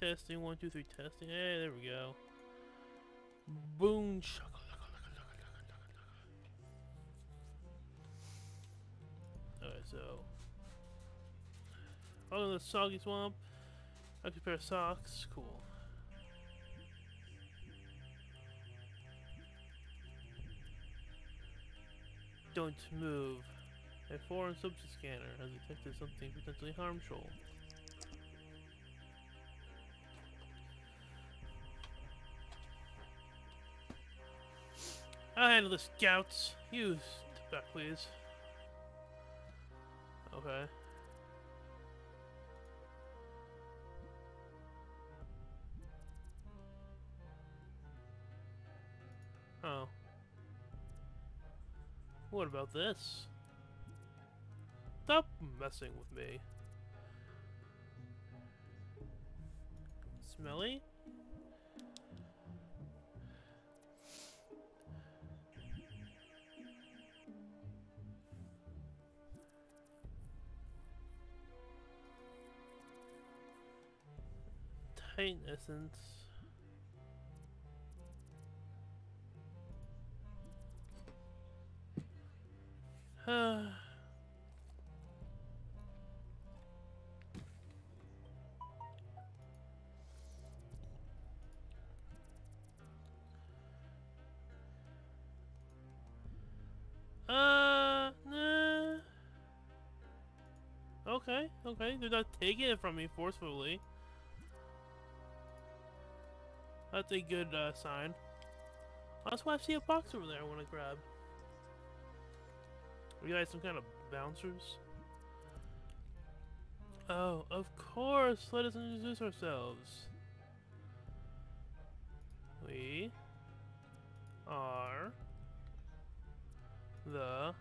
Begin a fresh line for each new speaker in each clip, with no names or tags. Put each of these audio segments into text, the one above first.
Testing, 1, 2, 3, testing. Hey, there we go. Boom. Alright, so. Oh, the soggy swamp. Extra pair of socks. Cool. Don't move. A foreign substance scanner has detected something potentially harmful. I'll handle the scouts. You step back, please. Okay. Oh. What about this? Stop messing with me. Smelly? Titan essence. Nah. Okay, okay. They're not taking it from me forcefully. That's a good sign. That's why I see a box over there I want to grab. Are you guys some kind of bouncers? Oh, of course! Let us introduce ourselves. We are the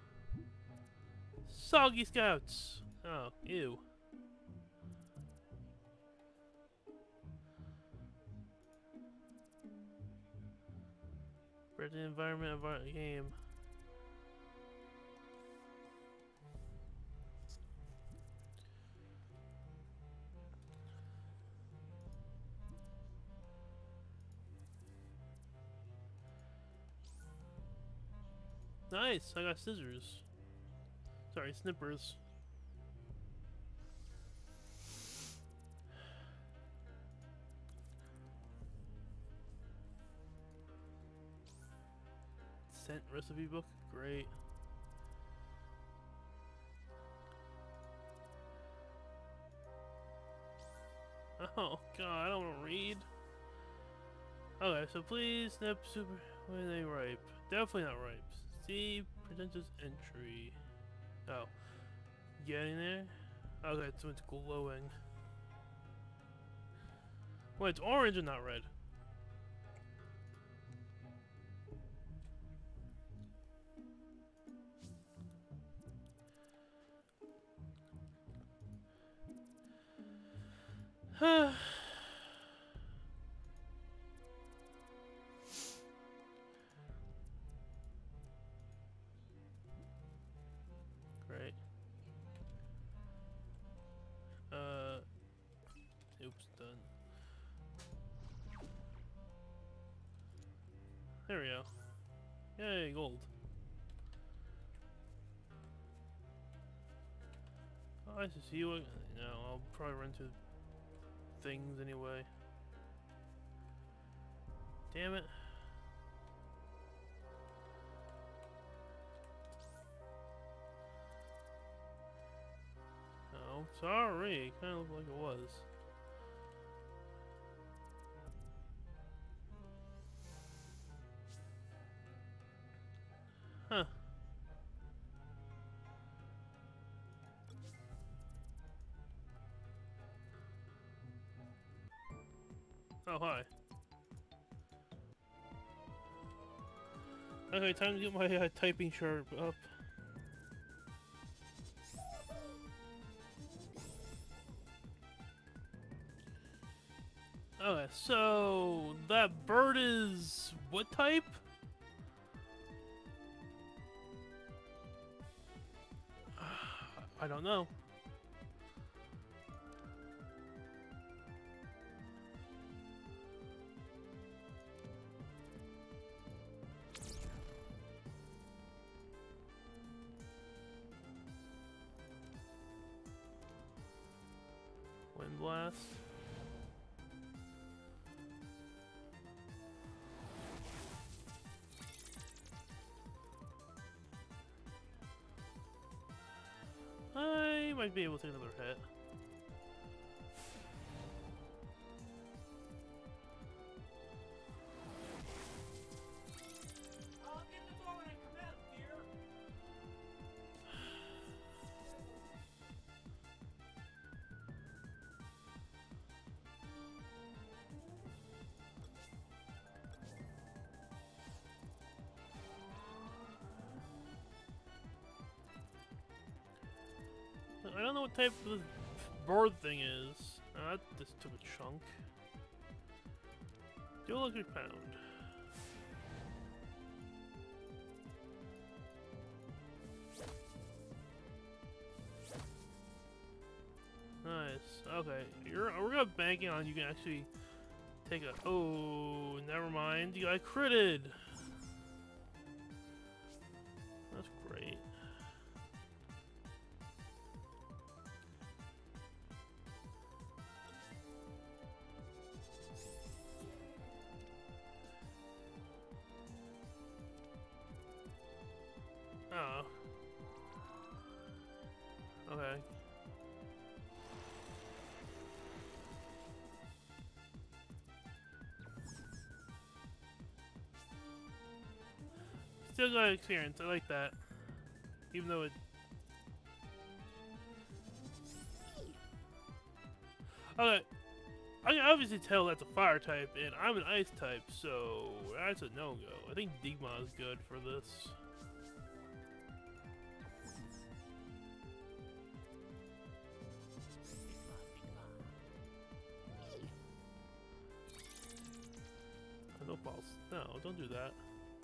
Soggy Scouts! Oh, ew. Spread the environment of our game. Nice! I got scissors. Sorry, snippers. Scent recipe book? Great. Oh god, I don't want to read. Okay, so please snip super. When are they ripe? Definitely not ripe. See pretentious entry. Oh, getting there. Okay, so it's glowing. Wait, it's orange and not red. Great. Oops, done. There we go. Yay, gold. Oh, I see what. No, I'll probably run through things anyway. Damn it. Oh, sorry. Kind of looked like it was. Huh. Oh, hi. Okay, time to get my typing sharp up. Okay, so that bird is what type? I don't know. might be able to take another hit. I don't know what type of bird thing is. That just took a chunk. Do electric pound. Nice. Okay, we're gonna banking on you can actually take a. Oh, never mind. You got critted. That's great. Oh. Okay. Still got experience. I like that. Even though it. Okay. I can obviously tell that's a fire type, and I'm an ice type, so that's a no-go. I think Digma is good for this. No balls. No, don't do that.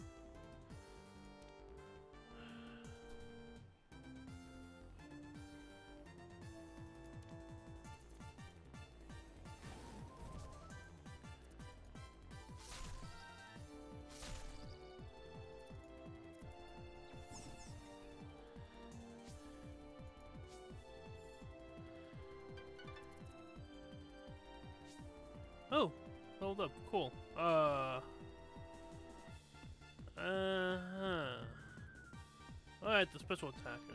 Oh, hold up, cool. Alright, the special attacker,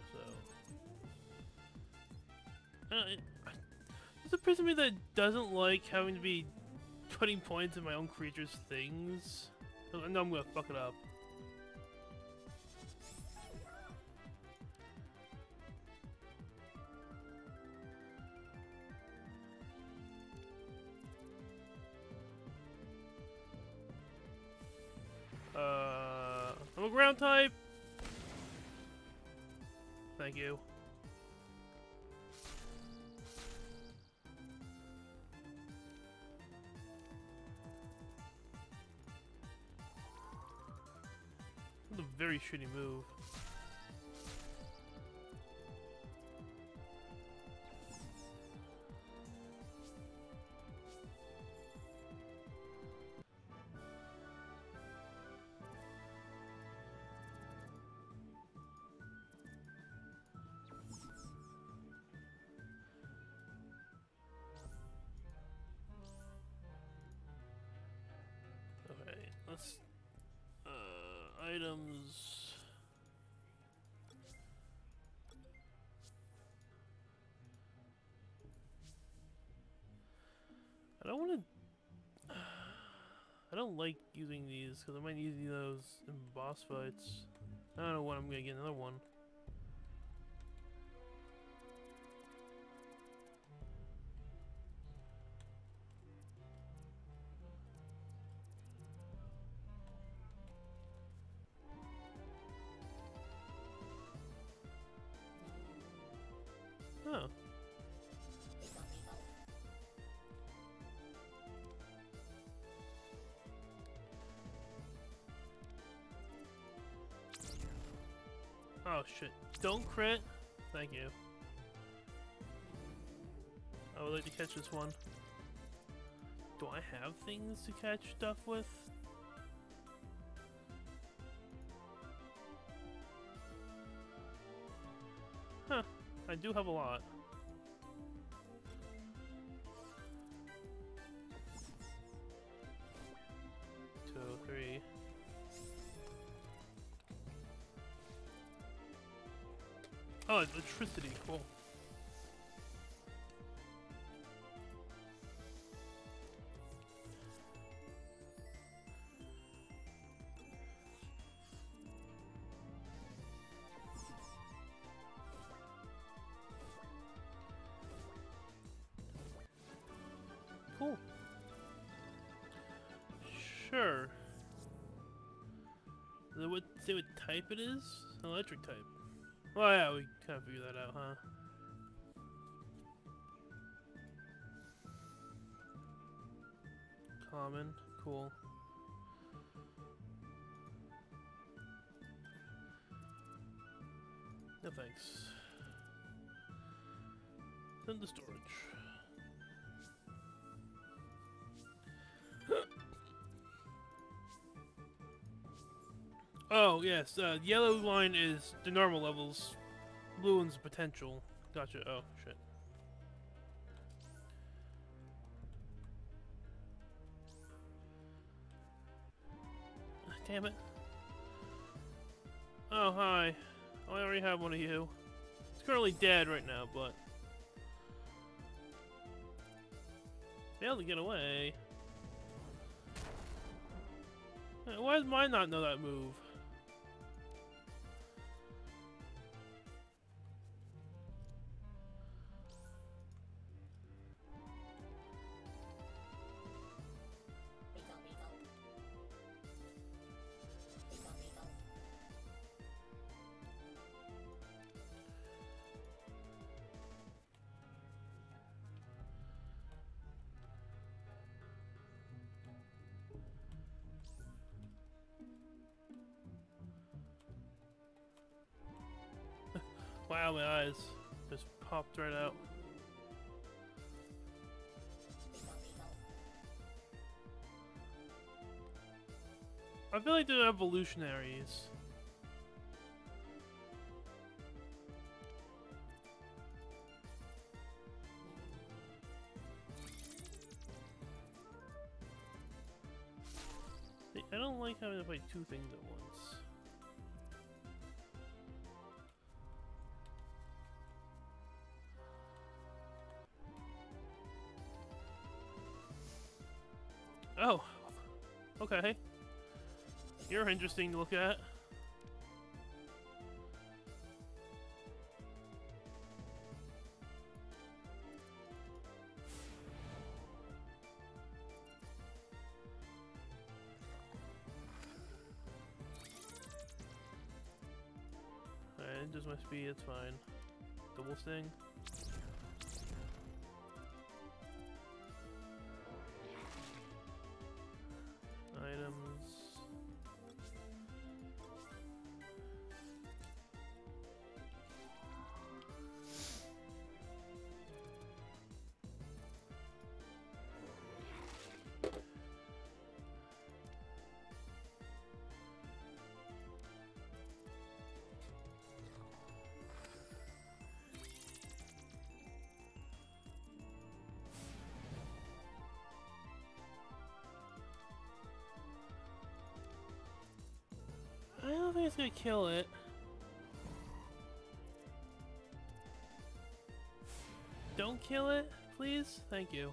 so. There's a person of me that doesn't like having to be putting points in my own creature's things. I know I'm gonna fuck it up. I'm a ground type. Thank you. That's a very shitty move. Let's items. I don't want to. I don't like using these because I might use those in boss fights. I don't know when I'm gonna get another one. Oh. Oh shit. Don't crit. Thank you. I would like to catch this one. Do I have things to catch stuff with? Huh. I do have a lot. Two, three. Oh, electricity, cool. Does it say what type it is? Electric type. Well, yeah, we kind of figured that out, huh? Common. Cool. No thanks. Send the storage. Oh, yes, yellow line is the normal levels. Blue one's potential. Gotcha. Oh, shit. Damn it. Oh, hi. I already have one of you. It's currently dead right now, but... failed to get away. Why does mine not know that move? Wow, my eyes just popped right out. I feel like they're evolutionaries. I don't like having to play two things at once. Oh, okay. You're interesting to look at. Alright, just my speed, it's fine. Double sting. Items. I don't think it's gonna kill it. Don't kill it, please? Thank you.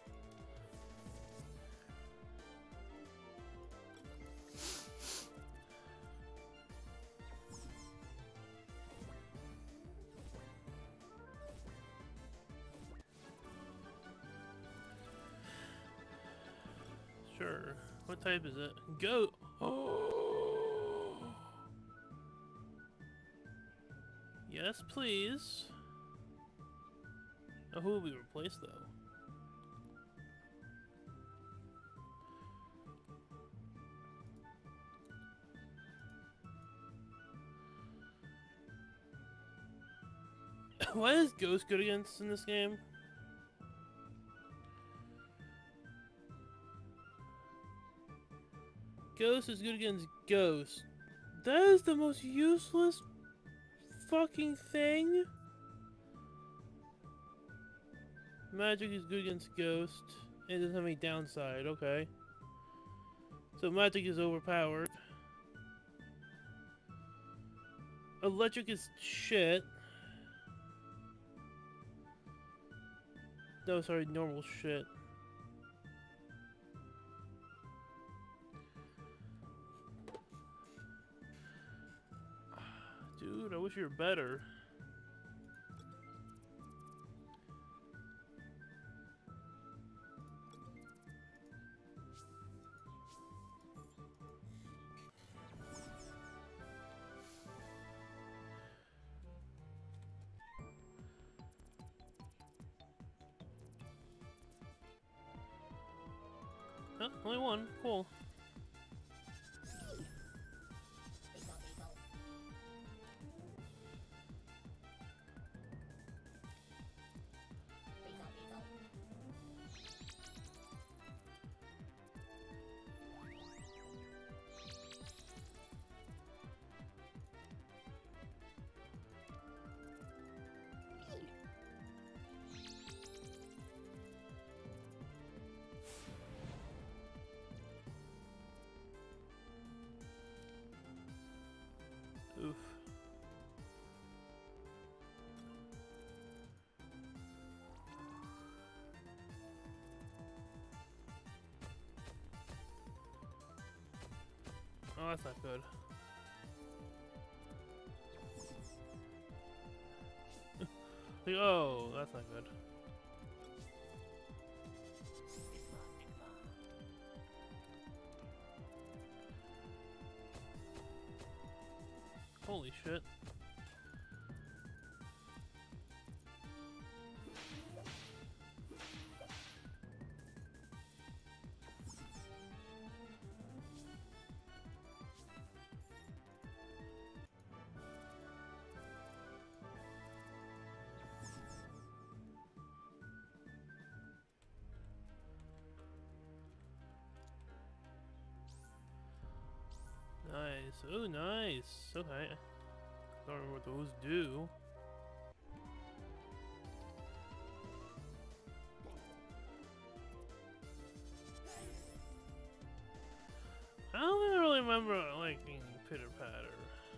Sure. What type is it? Go! Oh! Yes, please. Oh, who will be replaced, though? What is Ghost good against in this game? Ghost is good against Ghost. That is the most useless fucking thing. Magic is good against Ghost. It doesn't have any downside, okay. So magic is overpowered. Electric is shit. No, sorry, normal shit. Dude, I wish you were better. Oh, only one. Cool. Oof. Oh, that's not good. Like, oh, that's not good. Holy shit. Nice. Oh, nice. Okay. Don't remember what those do. I don't really remember liking Pitter Patter.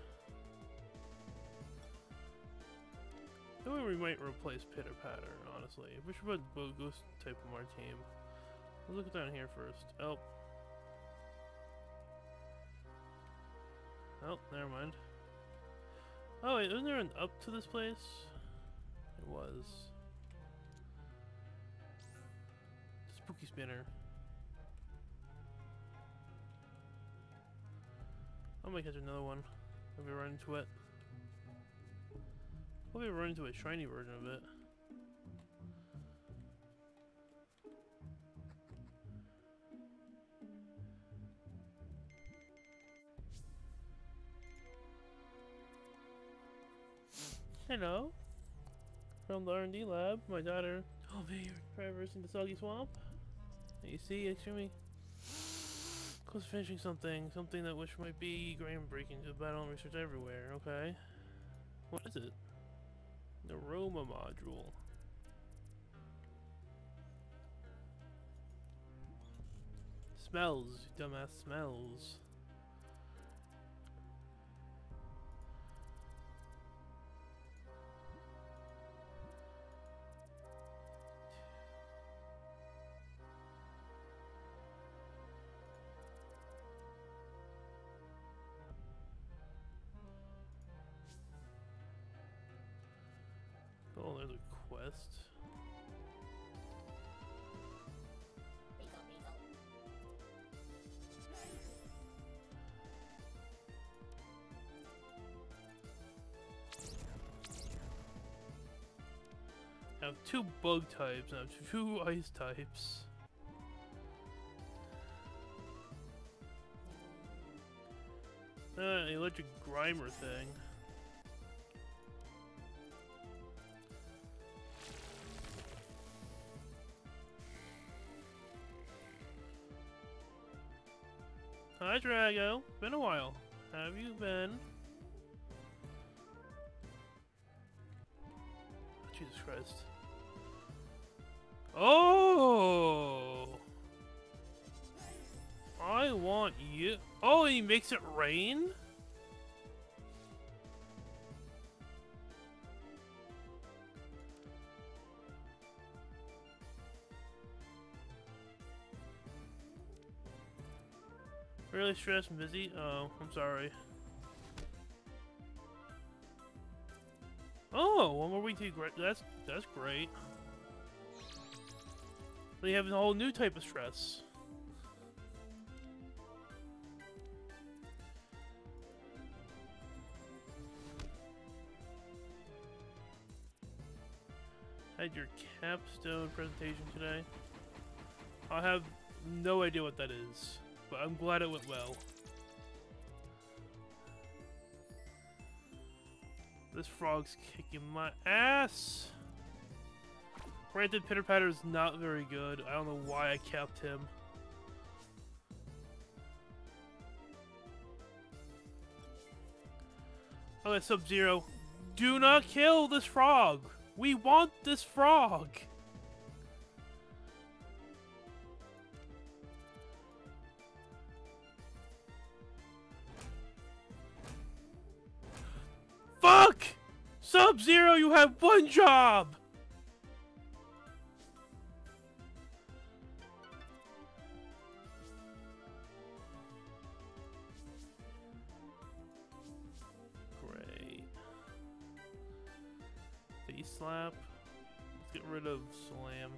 I think we might replace Pitter Patter, honestly. We should put Ghost type on our team. Let's look down here first. Oh. Oh, never mind. Oh wait, isn't there an up to this place? It was. Spooky Spinner. I might catch another one. Maybe run into it. Probably run into a shiny version of it. Hello. From the R&D lab, my daughter told me you're traversing the Soggy Swamp. You see, extremely close to finishing something that which might be groundbreaking to battle and research everywhere, okay? What is it? The aroma module. Smells, you dumbass, smells. Oh, there's a quest. I have 2 bug types, I have 2 ice types. Electric Grimer thing. Hi Drago, been a while. Have you been? Oh, Jesus Christ. Oh! I want you. Oh, he makes it rain? Really stressed and busy? Oh, I'm sorry. Oh, one more week to that's great. They have a whole new type of stress. Had your capstone presentation today. I'll have no idea what that is, but I'm glad it went well. This frog's kicking my ass! Granted, Pitter Patter is not very good. I don't know why I kept him. Okay, Sub-Zero. Do not kill this frog! We want this frog! Fuck! Sub-Zero, you have one job! Great. Face slap. Let's get rid of Slam.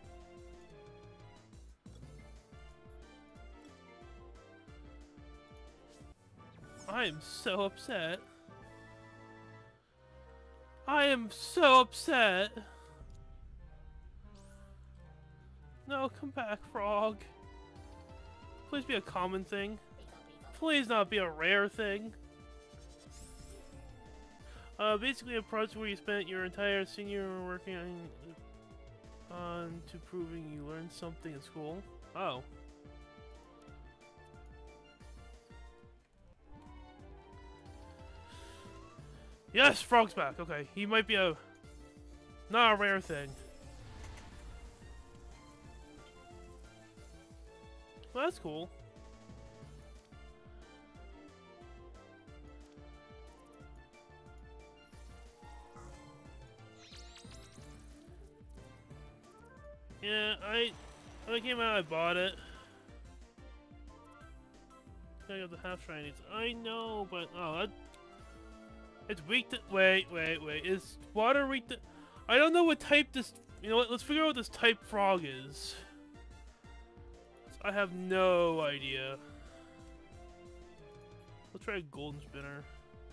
I am so upset. I am so upset. No, come back, frog. Please be a common thing. Please not be a rare thing. Basically a project where you spent your entire senior year working on to proving you learned something in school. Oh. Yes, frog's back. Okay, he might be not a rare thing. Well, that's cool. Yeah, when it came out, I bought it. I got the half shinies. I know, but it's weak to. Wait. Is water weak to? I don't know what type this. You know what? Let's figure out what this type frog is. I have no idea. Let's try a golden spinner.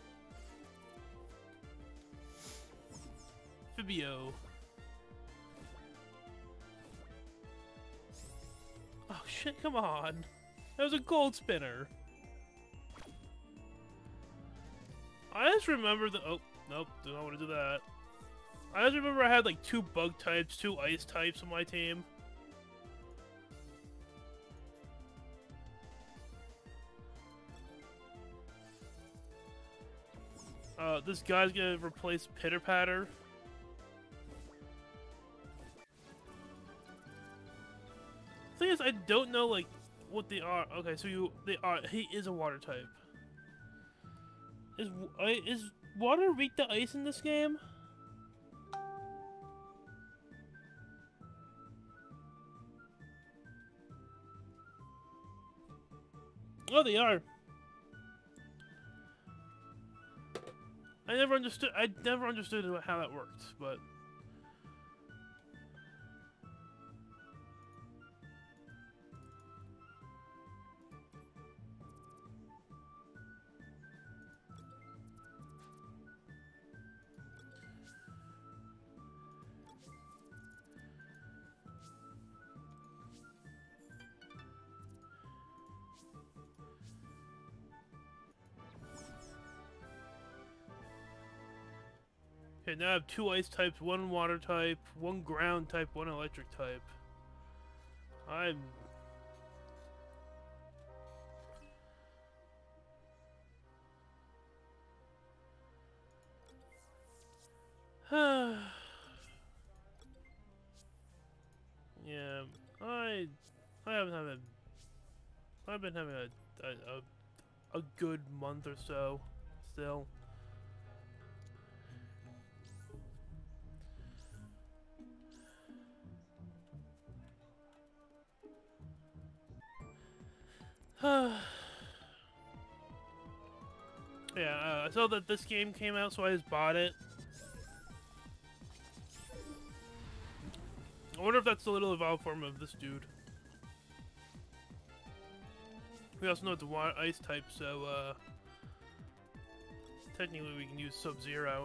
Fibio. Oh shit, come on. That was a gold spinner. I just remember the. Oh, nope, do not want to do that. I just remember I had like 2 bug types, 2 ice types on my team. This guy's gonna replace Pitter Patter. Thing is, I don't know like what they are. Okay, so he is a water type. Is water weak to ice in this game? Oh, they are. I never understood how that worked, but okay, now I have 2 ice types, 1 water type, 1 ground type, 1 electric type. I'm... yeah, I've been having a good month or so, still. Yeah, I saw that this game came out, so I just bought it. I wonder if that's the little evolved form of this dude. We also know it's a water ice type, so technically we can use Sub-Zero.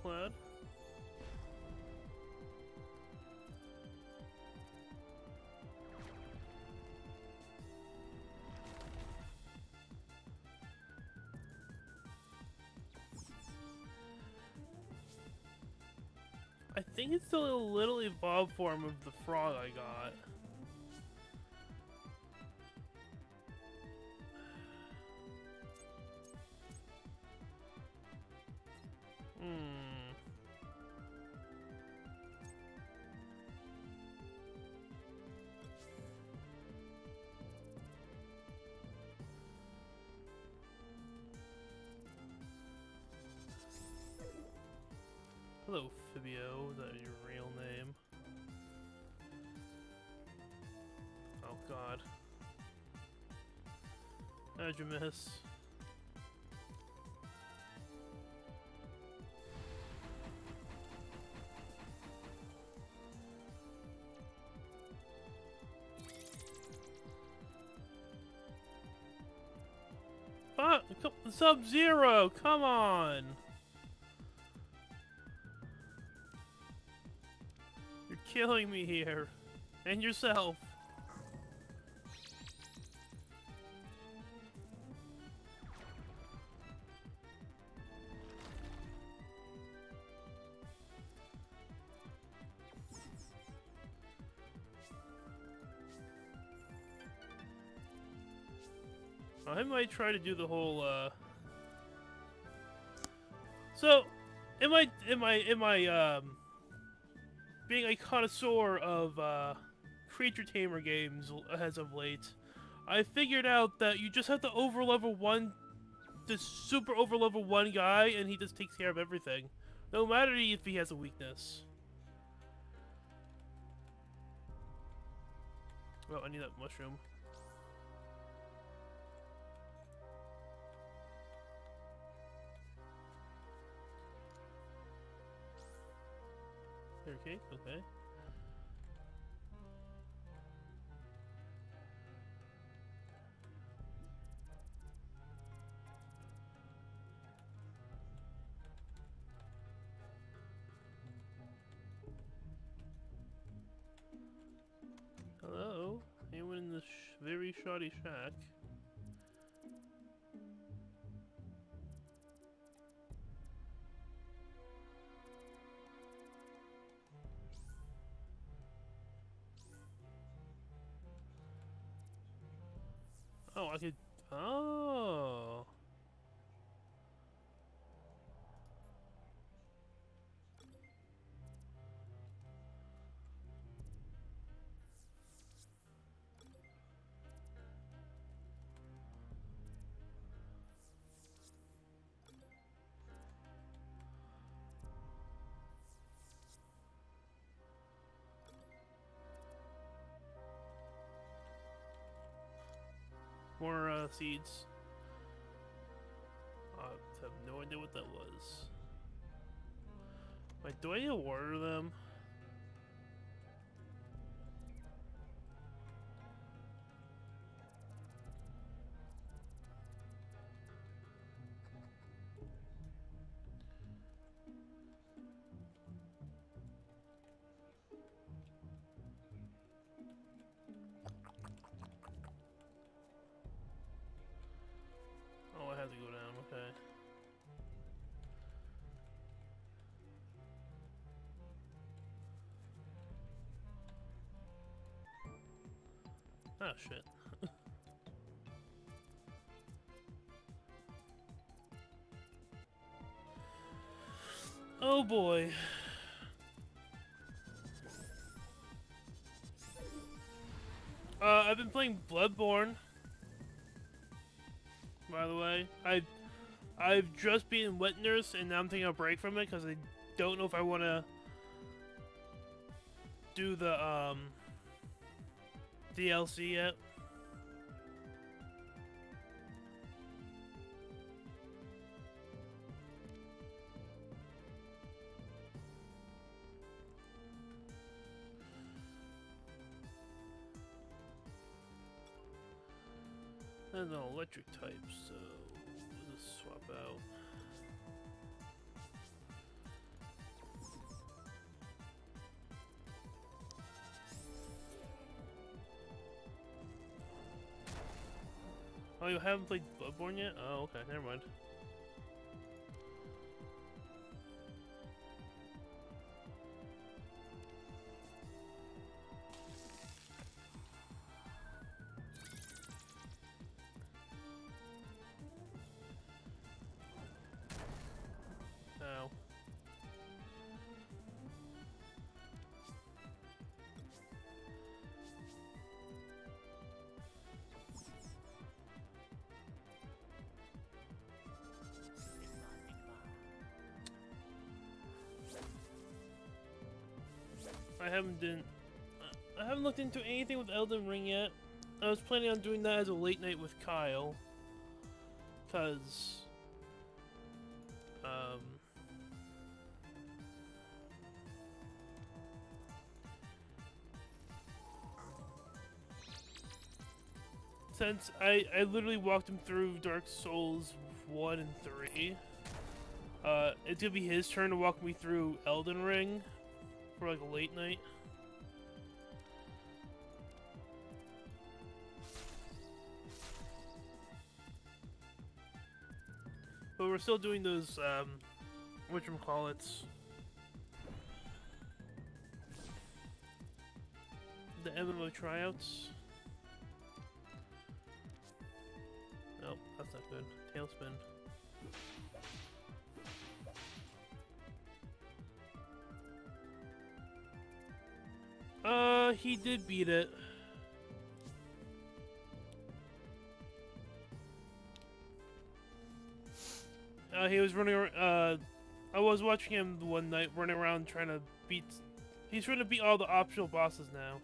Cloud. I think it's still a little evolved form of the frog I got. Hello, Fibio. Is that your real name? Oh god. How'd you miss? Fuck! Sub-Zero! Come on! You're killing me here. And yourself. I might try to do the whole, So, am I, being a connoisseur of, creature tamer games as of late, I figured out that you just have to overlevel one, this super overlevel one guy, and he just takes care of everything. No matter if he has a weakness. Oh, I need that mushroom. Okay, okay. Hello? Anyone in this very shoddy shack? Oh, I could... Oh! More, seeds. I have no idea what that was. Wait, do I need to water them? Oh, I have to go down, okay. Oh, shit. Oh boy. I've been playing Bloodborne. By the way, I've just been Wet Nurse, and now I'm taking a break from it because I don't know if I want to do the DLC yet. There's an electric type, so we'll just swap out. Oh, you haven't played Bloodborne yet? Oh, okay, never mind. Oh. I haven't looked into anything with Elden Ring yet. I was planning on doing that as a late night with Kyle, cause since I literally walked him through Dark Souls 1 and 3, it's gonna be his turn to walk me through Elden Ring for like a late night. But we're still doing those, whatchamacallits. The MMO tryouts. Nope, that's not good. Tailspin. He did beat it. He was running around, I was watching him one night running around trying to beat... He's trying to beat all the optional bosses now.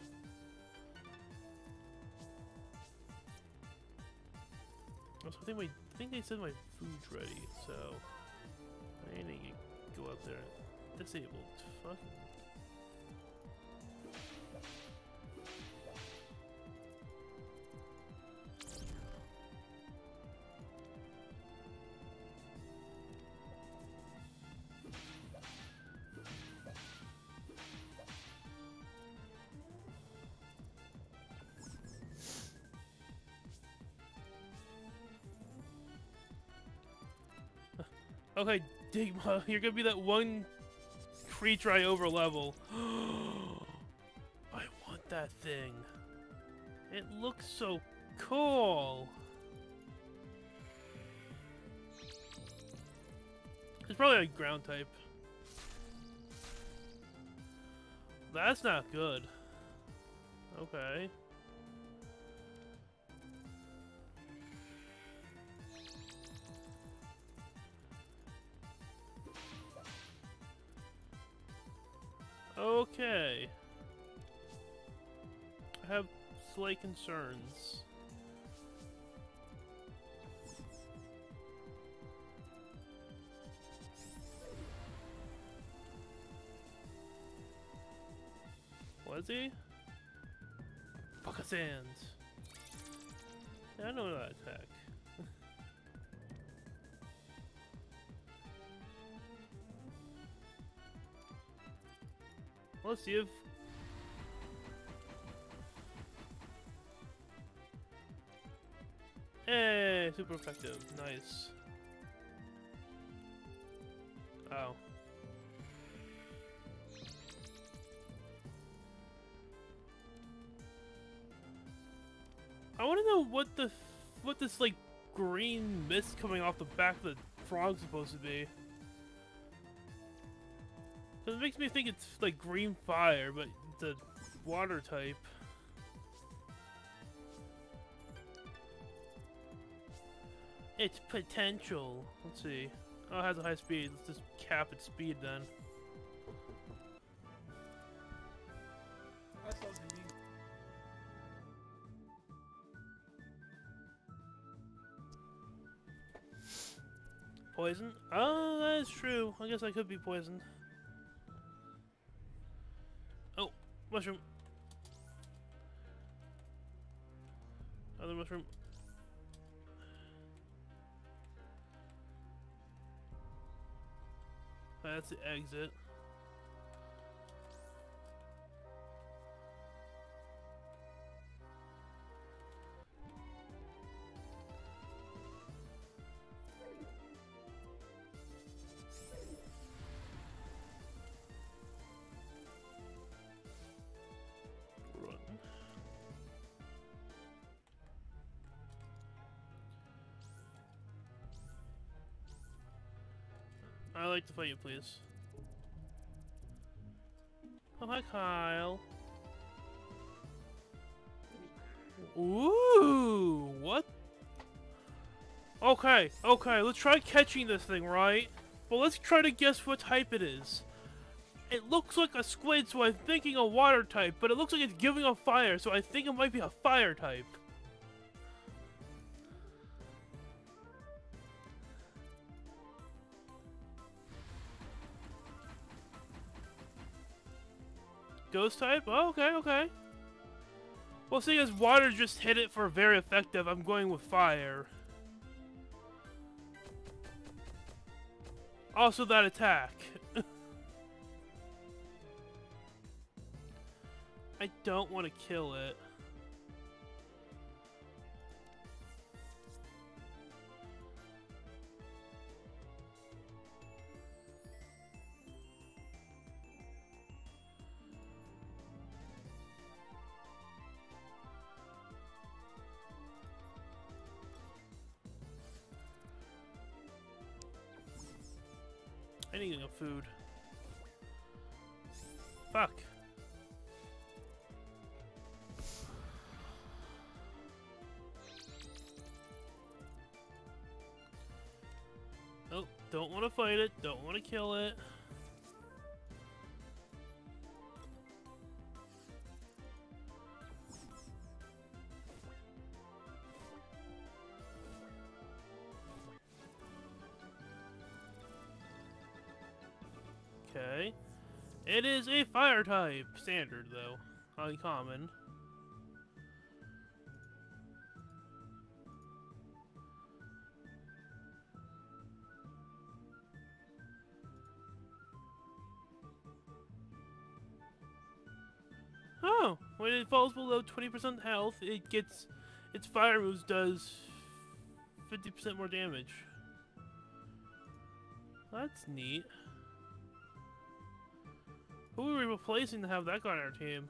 Also, I think they said my food's ready, so... I need to go out there. Disabled. Fucking... Okay, Digma, you're gonna be that one creature I overlevel. I want that thing. It looks so cool. It's probably a ground type. That's not good. Okay. Okay. I have slight concerns. Was he? Fuck sands. Yeah, I know that attack. Let's see if... Hey, super effective. Nice. Oh. I want to know what this like green mist coming off the back of the frog's supposed to be. It makes me think it's like green fire, but it's a water type. It's potential. Let's see. Oh, it has a high speed. Let's just cap its speed then.
That's what you mean.
Poison? Oh, that is true. I guess I could be poisoned. Oh, mushroom. Other mushroom. That's the exit. like to fight you, please. Oh, hi, Kyle. Ooh, what? Okay, let's try catching this thing, right? But let's try to guess what type it is. It looks like a squid, so I'm thinking a water type, but it looks like it's giving off fire, so I think it might be a fire type. Ghost type? Oh, okay. Well, seeing as water just hit it for very effective, I'm going with fire. Also that attack. I don't want to kill it. I need a food. Fuck. Oh, don't want to fight it. Don't want to kill it. Okay. It is a fire type. Standard, though. Uncommon. Oh! When it falls below 20% health, it gets... its fire moves does 50% more damage. That's neat. Who are we replacing to have that guy on our team?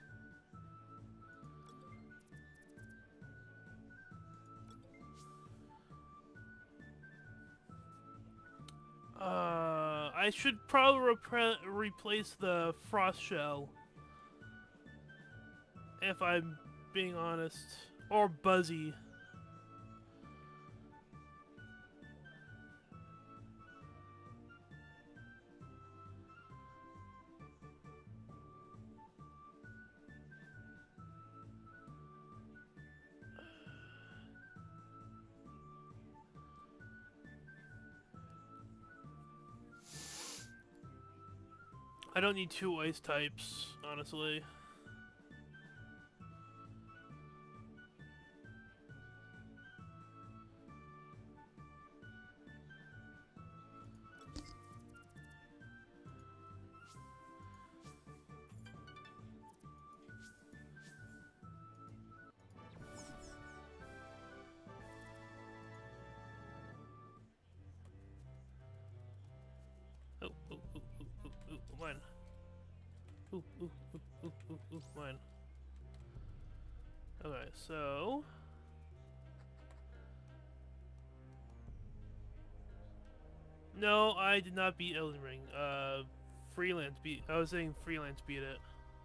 I should probably replace the Frost Shell. If I'm being honest. Or Buzzy. I don't need two ice types, honestly. Mine. Mine. Okay, so... No, I did not beat Elden Ring. Freelance beat... I was saying Freelance beat it.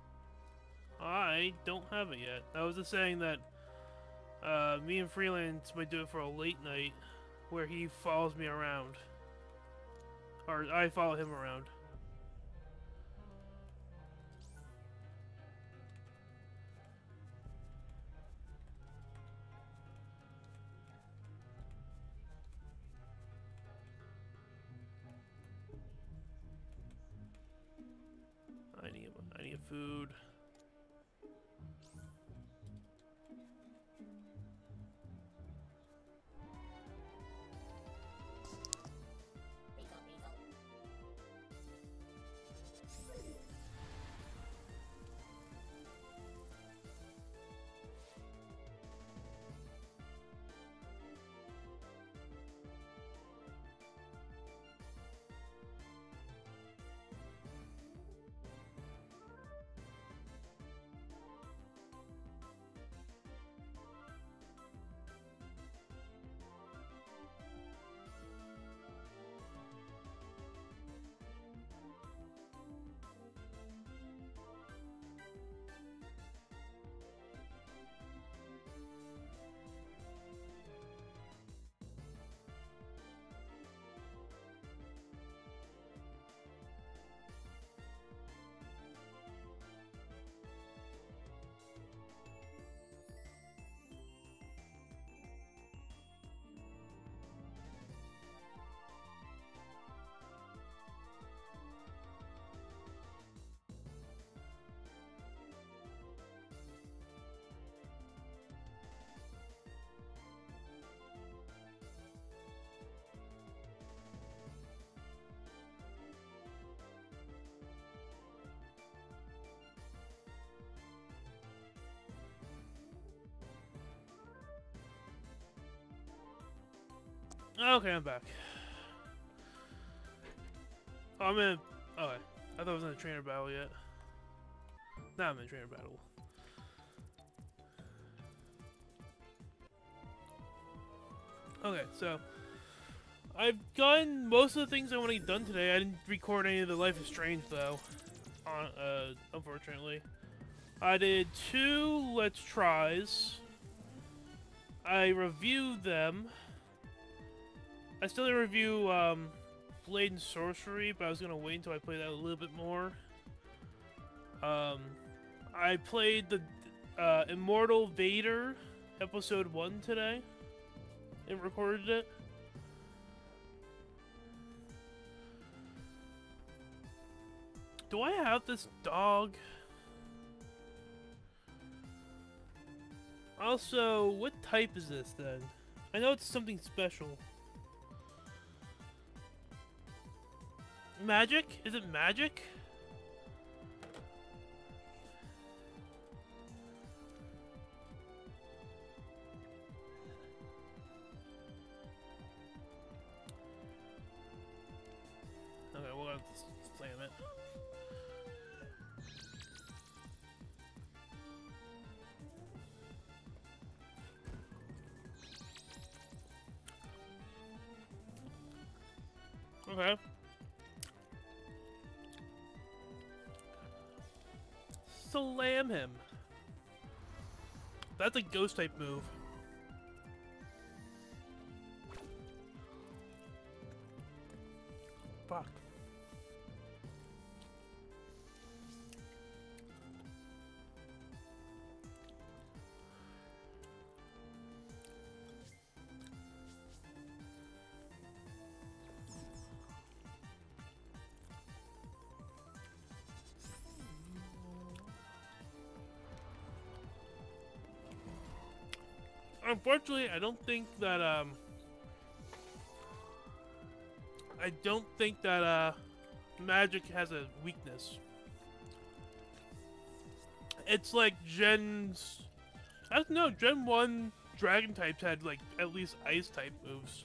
I don't have it yet. I was just saying that, me and Freelance might do it for a late night, where he follows me around. Or I follow him around. I need food. Okay, I'm back. Oh, I'm in. Okay. I thought I was in a trainer battle yet. Now I'm in a trainer battle. Okay, so I've gotten most of the things I want to get done today. I didn't record any of the Life is Strange though. Unfortunately, I did 2 Let's Tries. I reviewed them. I still didn't review Blade and Sorcery, but I was gonna wait until I played that a little bit more. I played the Immortal Vader episode 1 today and recorded it. Do I have this dog? Also, what type is this then? I know it's something special. Magic? Is it magic? Okay, we'll have to slam it. Okay. Slam him. That's a ghost type move. Fuck. Unfortunately, I don't think that magic has a weakness. It's like Gen's... I don't know, Gen 1 dragon types had like at least ice type moves.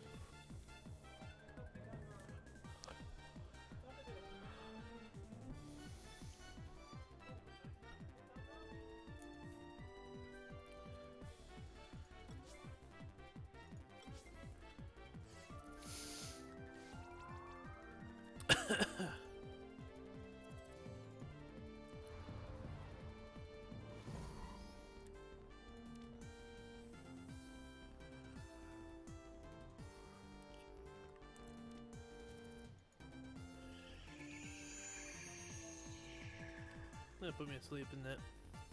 That put me asleep in that.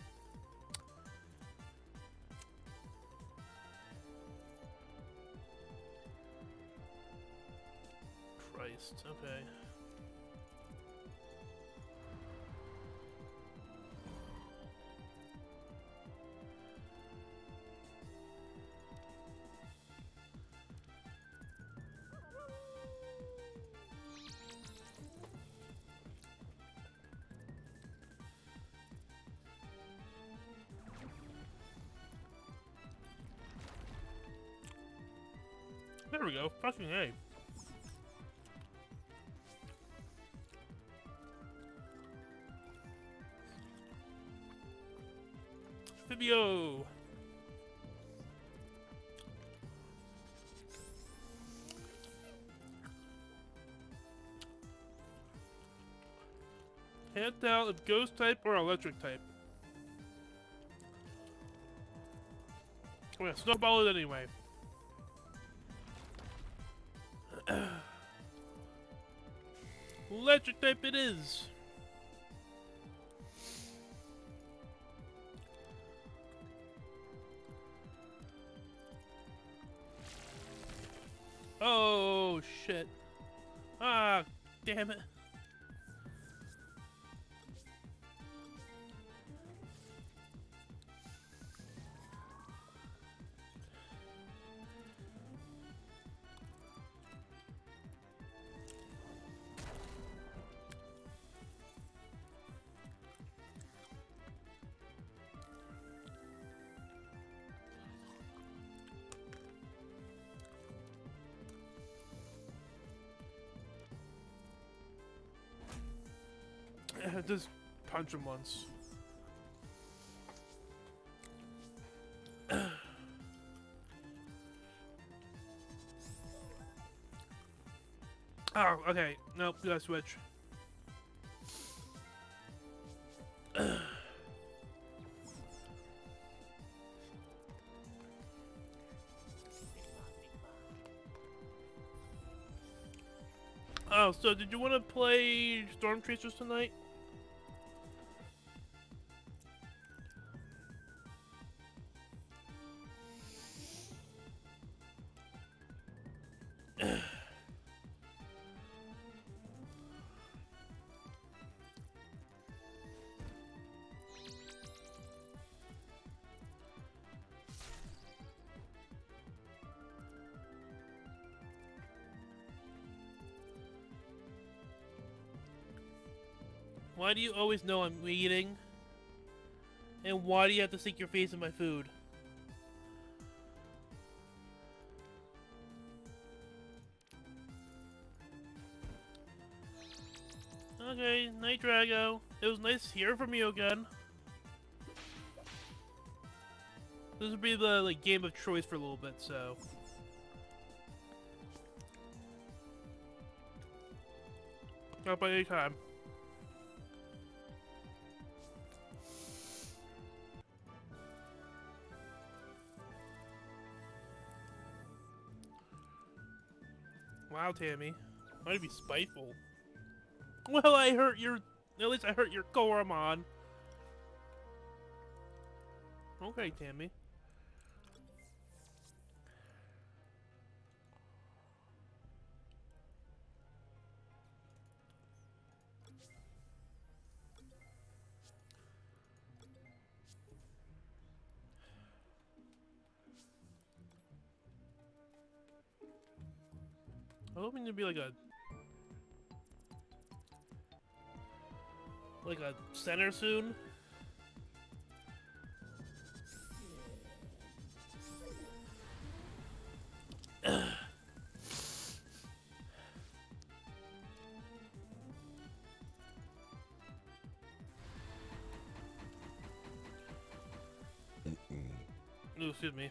Christ, okay. There we go. Fucking A. Fibio. Can't tell if ghost type or electric type. I'm gonna snowball it anyway. Electric type it is. Oh shit. Ah, damn it. Just punch him once. Oh, okay. Nope, we gotta switch. Oh, so did you want to play Storm Chasers tonight? Why do you always know I'm eating? And why do you have to stick your face in my food? Okay, Night Drago. It was nice hearing from you again. This would be the game of choice for a little bit, so. Not by any time. Wow, Tammy. Might be spiteful. Well, I hurt your... At least I hurt your Goramon. Okay, Tammy. I'm hoping to be like a center soon. Oh, excuse me.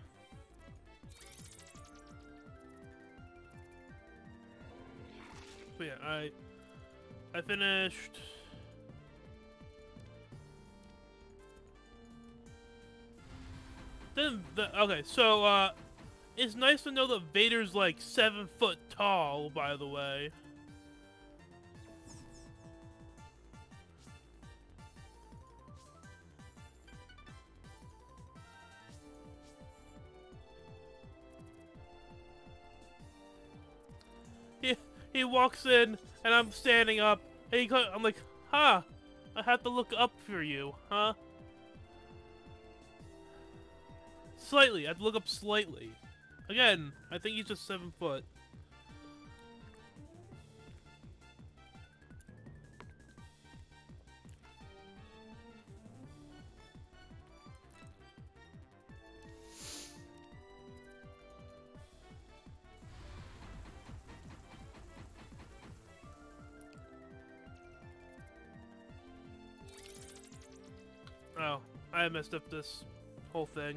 But yeah, I finished. Okay, so it's nice to know that Vader's like 7 foot tall, by the way. He walks in and I'm standing up and I'm like, huh, I have to look up for you, huh? Slightly, I have to look up slightly. Again, I think he's just 7 foot. Oh, I messed up this whole thing.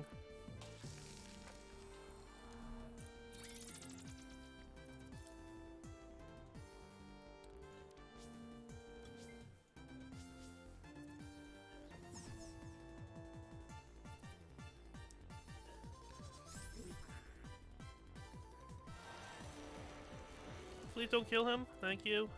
Please don't kill him. Thank you.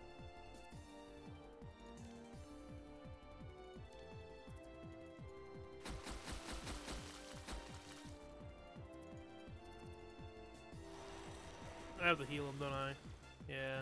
I have to heal him, don't I? Yeah.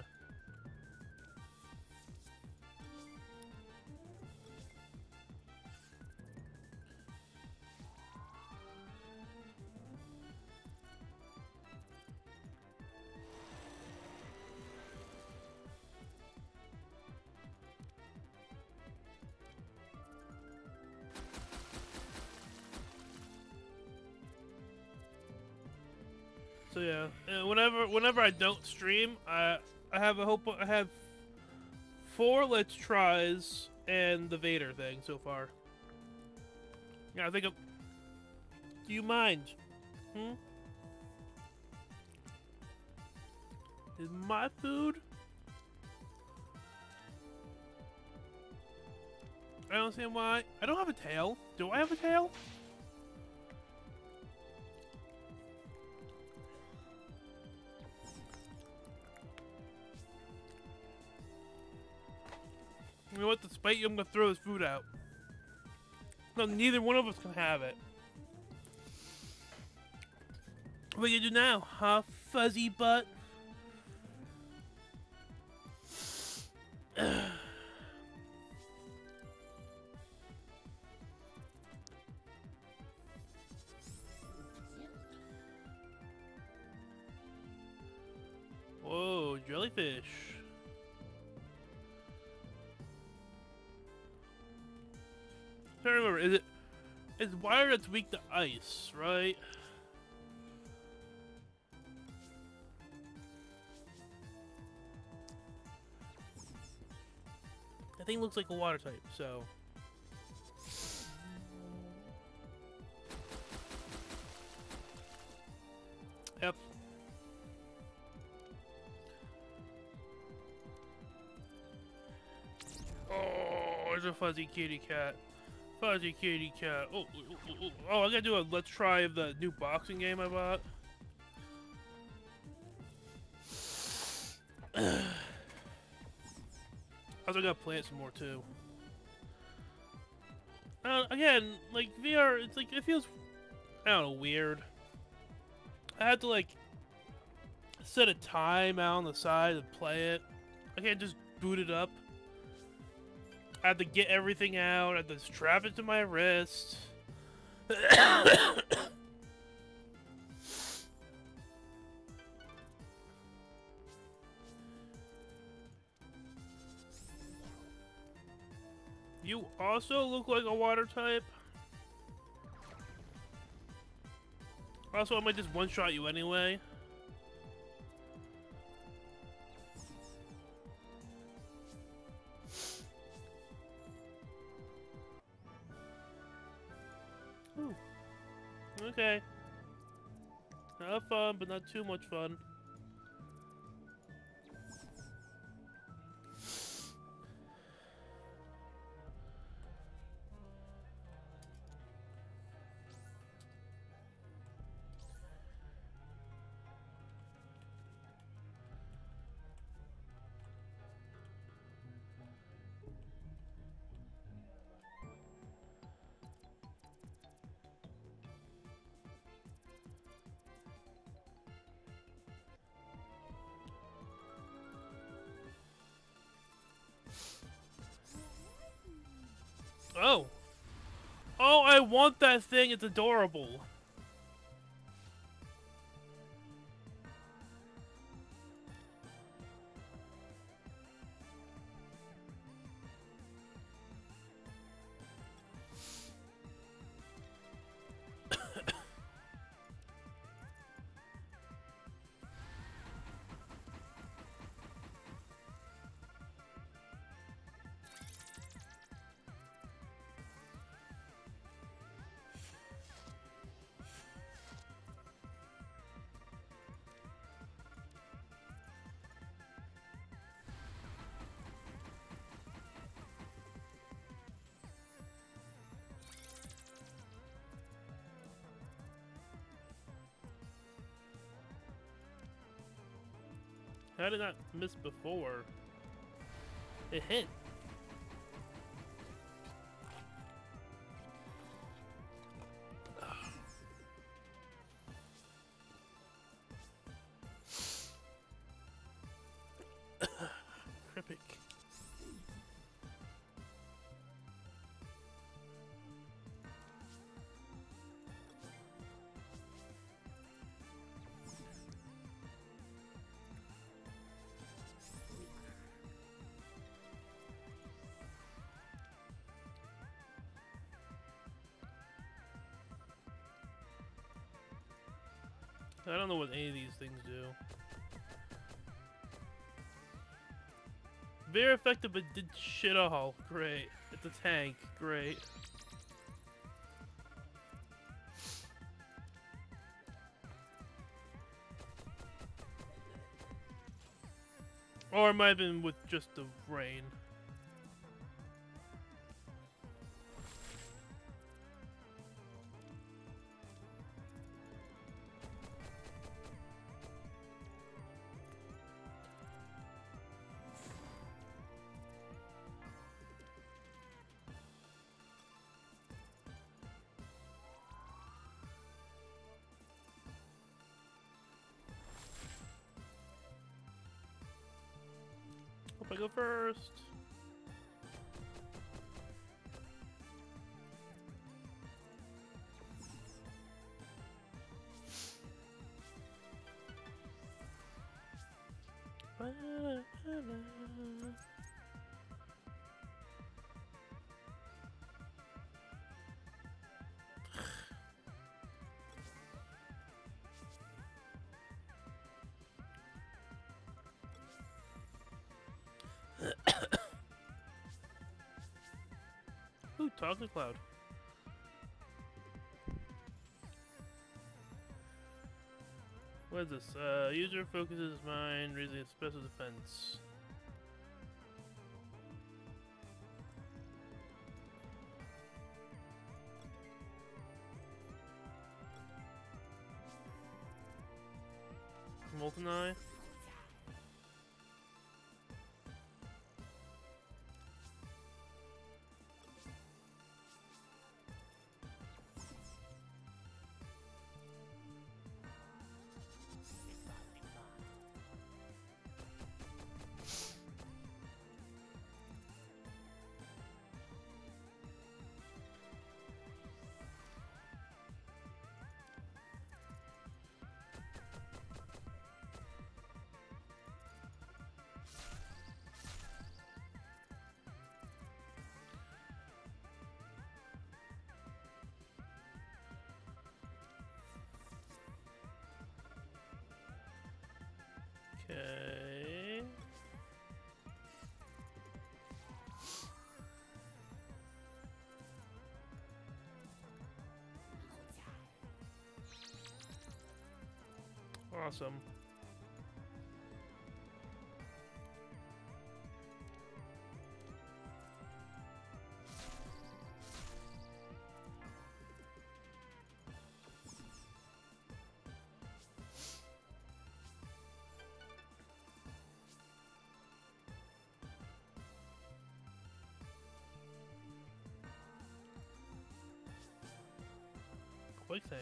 So yeah, whenever I don't stream, I have 4 Let's Tries and the Vader thing so far. Yeah, I think. Do you mind? Hmm? Is my food? I don't understand why. I don't have a tail. Do I have a tail? You know what? Despite you, I'm gonna throw this food out. No, neither one of us can have it. What do you do now, huh, fuzzy butt? Whoa, jellyfish. I can't remember, it's water that's weak to ice, right? I think it looks like a water type, so. Yep. Oh, there's a fuzzy kitty cat. Fuzzy kitty cat. Oh, I gotta do a let's try of the new boxing game I bought. I also gotta play it some more too. Again, like VR, it's like it feels, I don't know, weird. I had to like set a time out on the side and play it. I can't just boot it up. I had to get everything out. I had to strap it to my wrist. You also look like a water type. Also, I might just one-shot you anyway. Ooh. Okay. Have fun, but not too much fun. Oh. Oh, I want that thing. It's adorable. How did I not miss before? It hit. Cripic. I don't know what any of these things do. Very effective, but did shit all. Great. It's a tank. Great. Or it might have been with just the rain. Hope I go first. Ooh, talk to cloud. What is this? User focuses his mind, raising its special defense. Molten Eye. Okay. Awesome. Quicksand.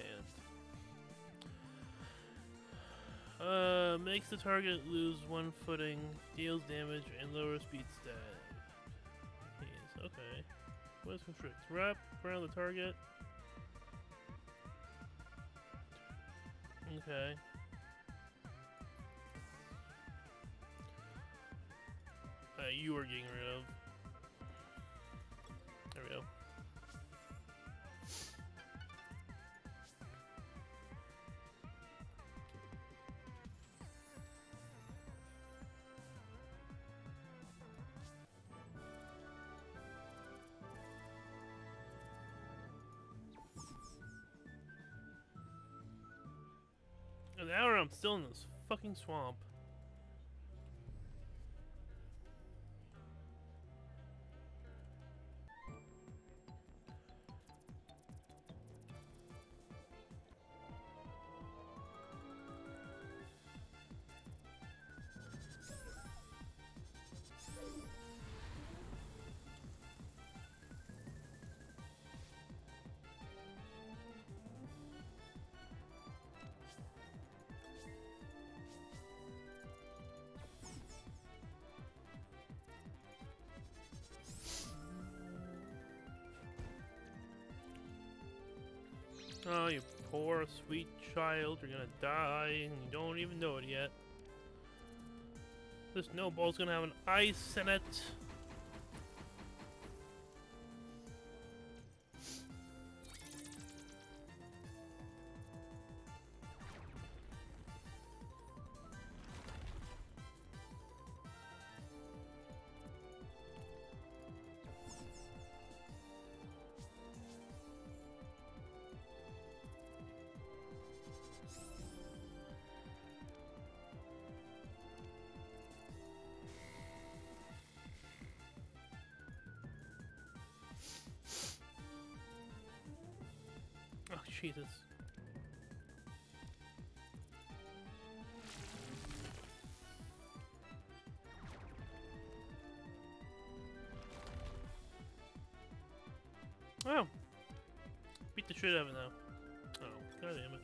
Makes the target lose one footing, deals damage, and lowers speed stat. Yes, okay. What is constrict? Wrap around the target. Okay. You are getting rid of. There we go. An hour, I'm still in this fucking swamp. Oh, you poor sweet child, you're gonna die and you don't even know it yet. This snowball's gonna have an ice in it. Oh, Jesus. Oh! Beat the shit out of it now. Oh, god damn it.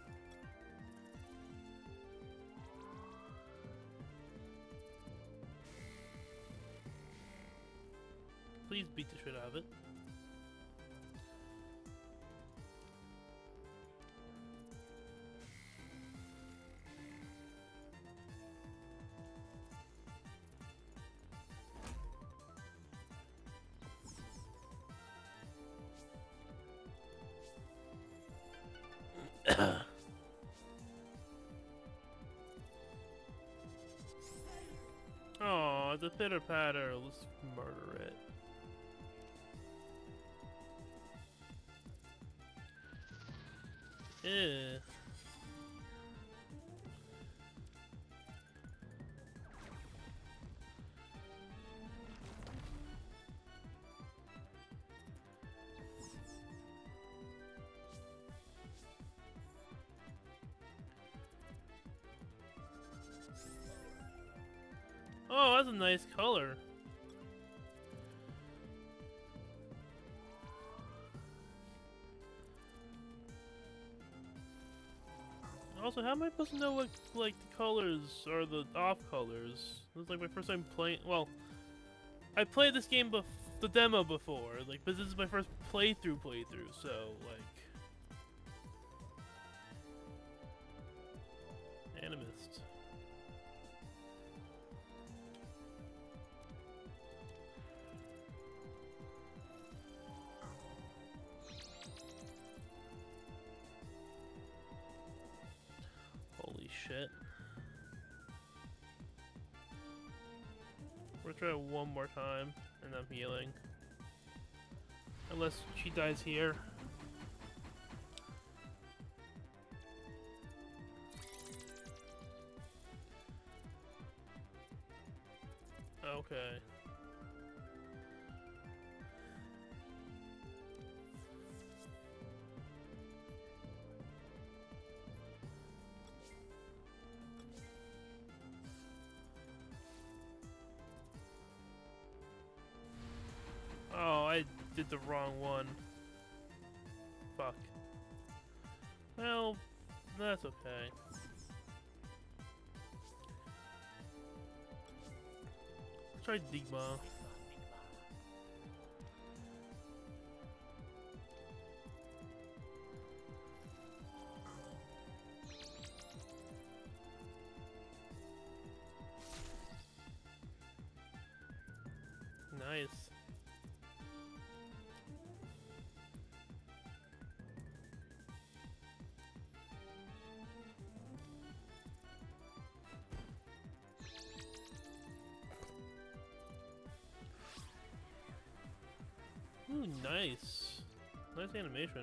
Please beat the shit out of it. Oh, the pitter patter. Let's murder it. Yeah. Oh, that's a nice color. Also, how am I supposed to know what, like, the colors are the off colors? This is like my first time playing. Well, I played this game the demo before, like, but this is my first playthrough, so, like. Animist. Holy shit. We're gonna try it one more time, and I'm healing. Unless she dies here. Okay. Oh, I did the wrong one. Fuck. Well, that's okay. Let's try Digma. Nice. Ooh, nice. Nice animation.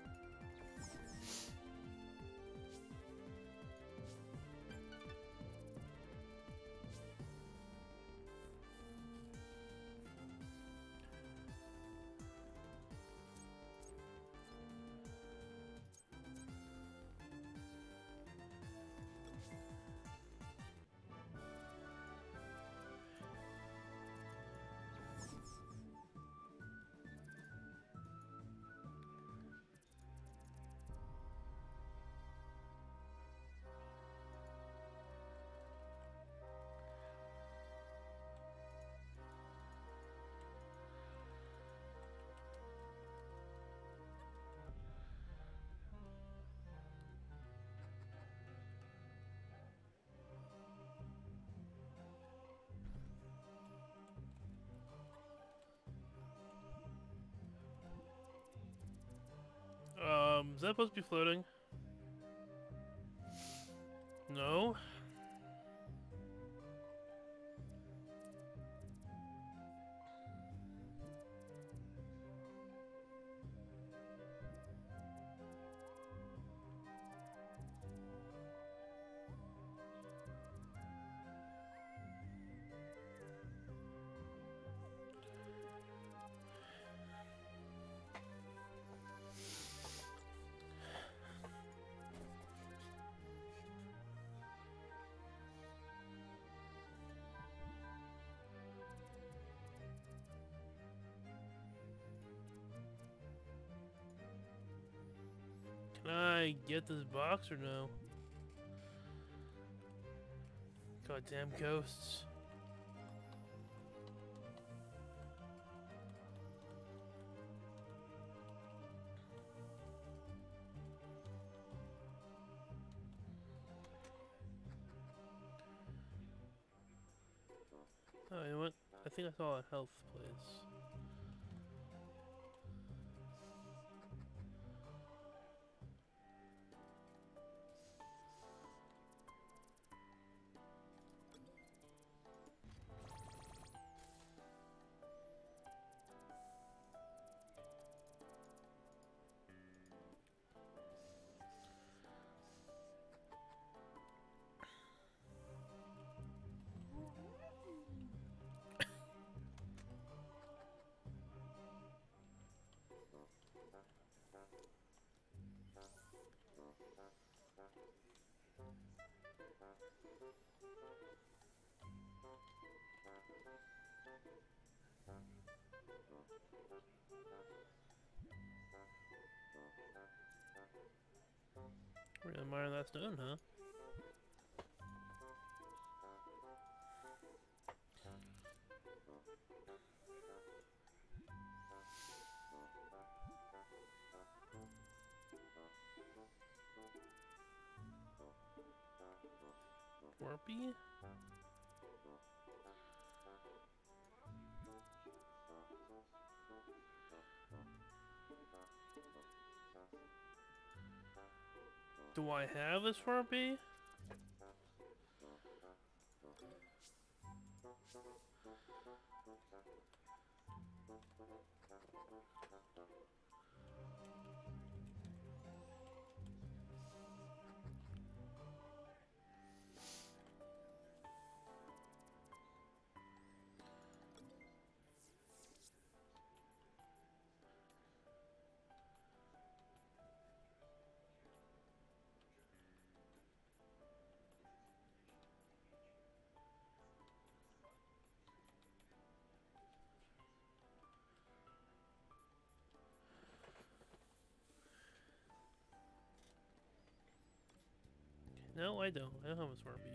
Is that supposed to be floating? No? Can I get this box or no? Goddamn ghosts. Oh, you know what? I think I saw a health place. We're gonna mine that stone, huh? Warpy? Do I have this Warpy? No, I don't. I don't have a Swarpy.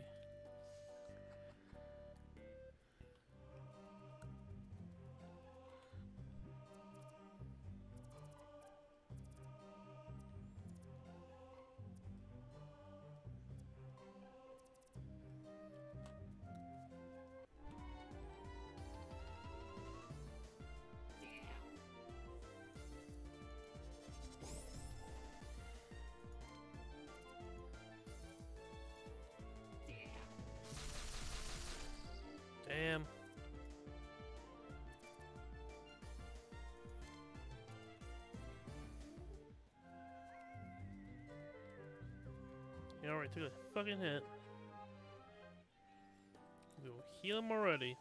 Damn. You already took a fucking hit. We'll heal him already.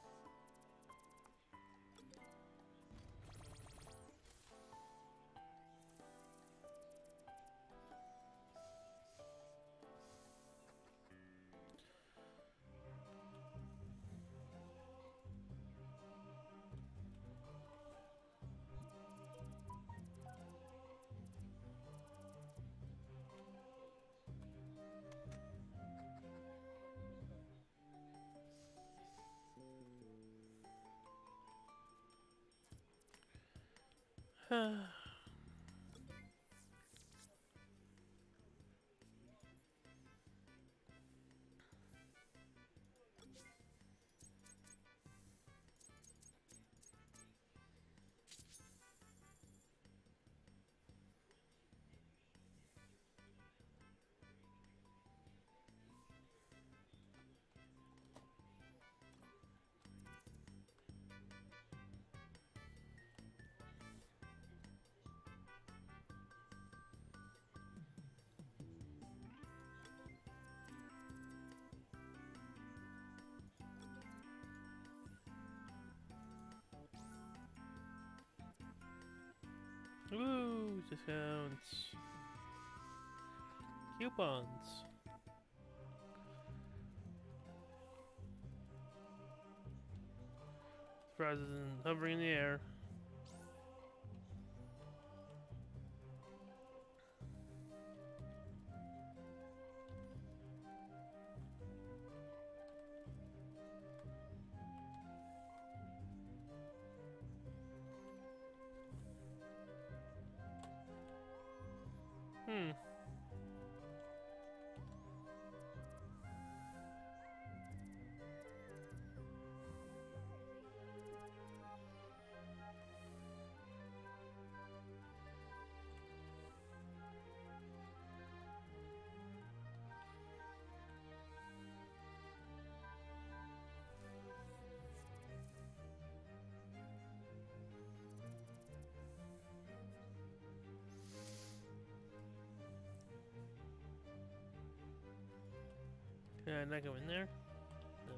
Ooh, discounts. Coupons. Prizes and hovering in the air. Hmm. Can I not go in there? No.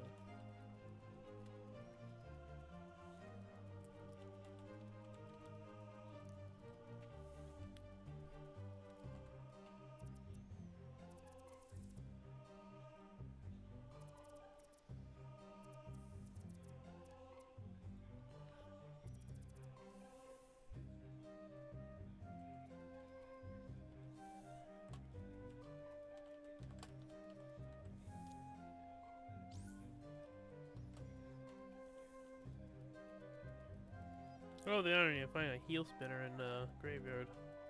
Oh, the irony of finding a heel spinner in the graveyard.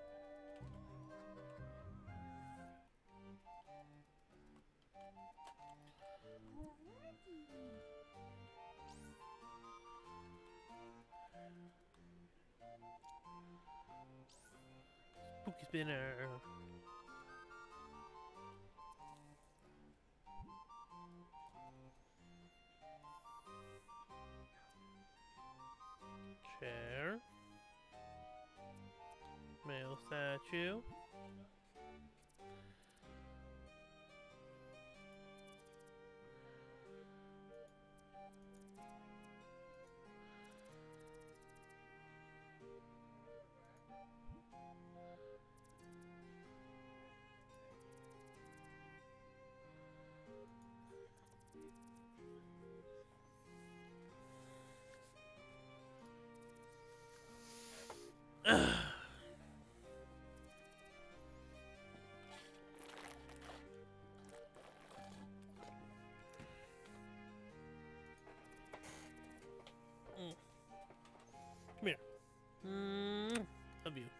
Spooky spinner. Chair. Male statue. Come here. Love you.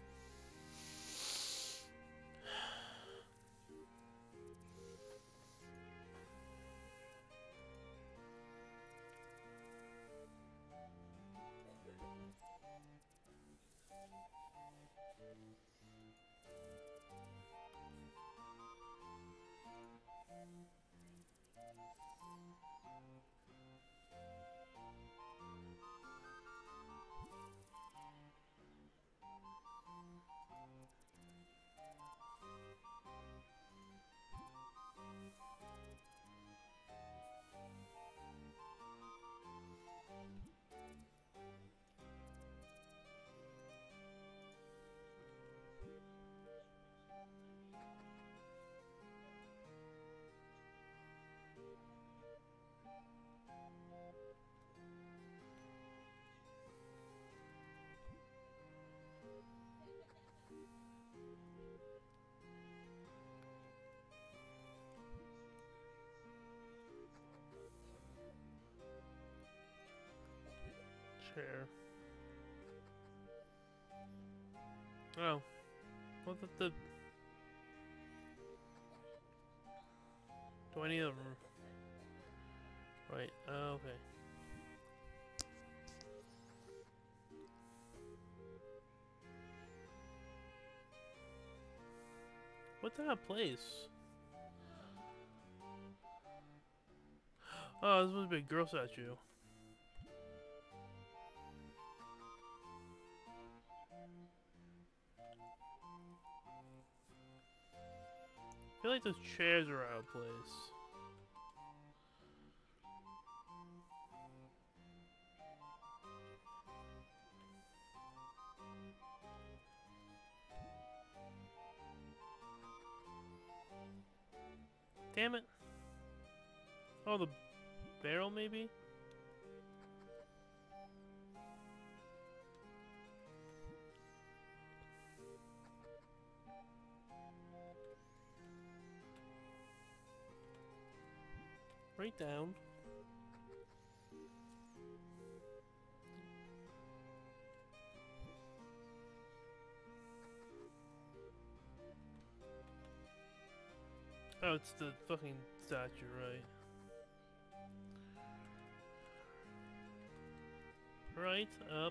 Chair. Oh. What the... Do I need a... Right, okay. What's that place? Oh, this must be a girl statue. I feel like those chairs are out of place. Damn it. Oh, the barrel maybe? Right down. Oh, it's the fucking statue, right? Right up.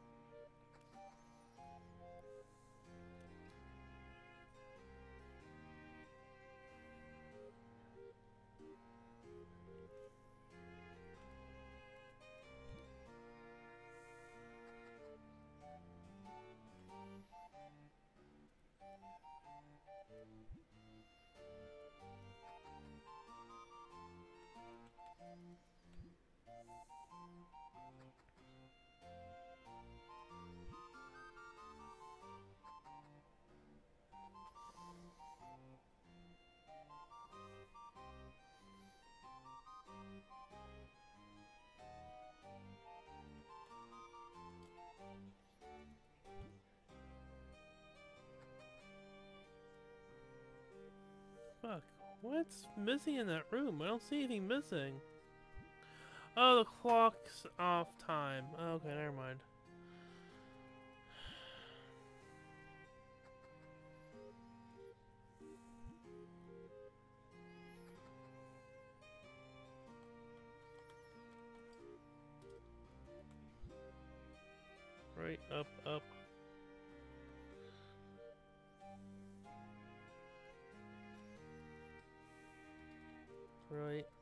Fuck. What's missing in that room? I don't see anything missing. Oh, the clock's off time. Okay, never mind. Right up, up. Right.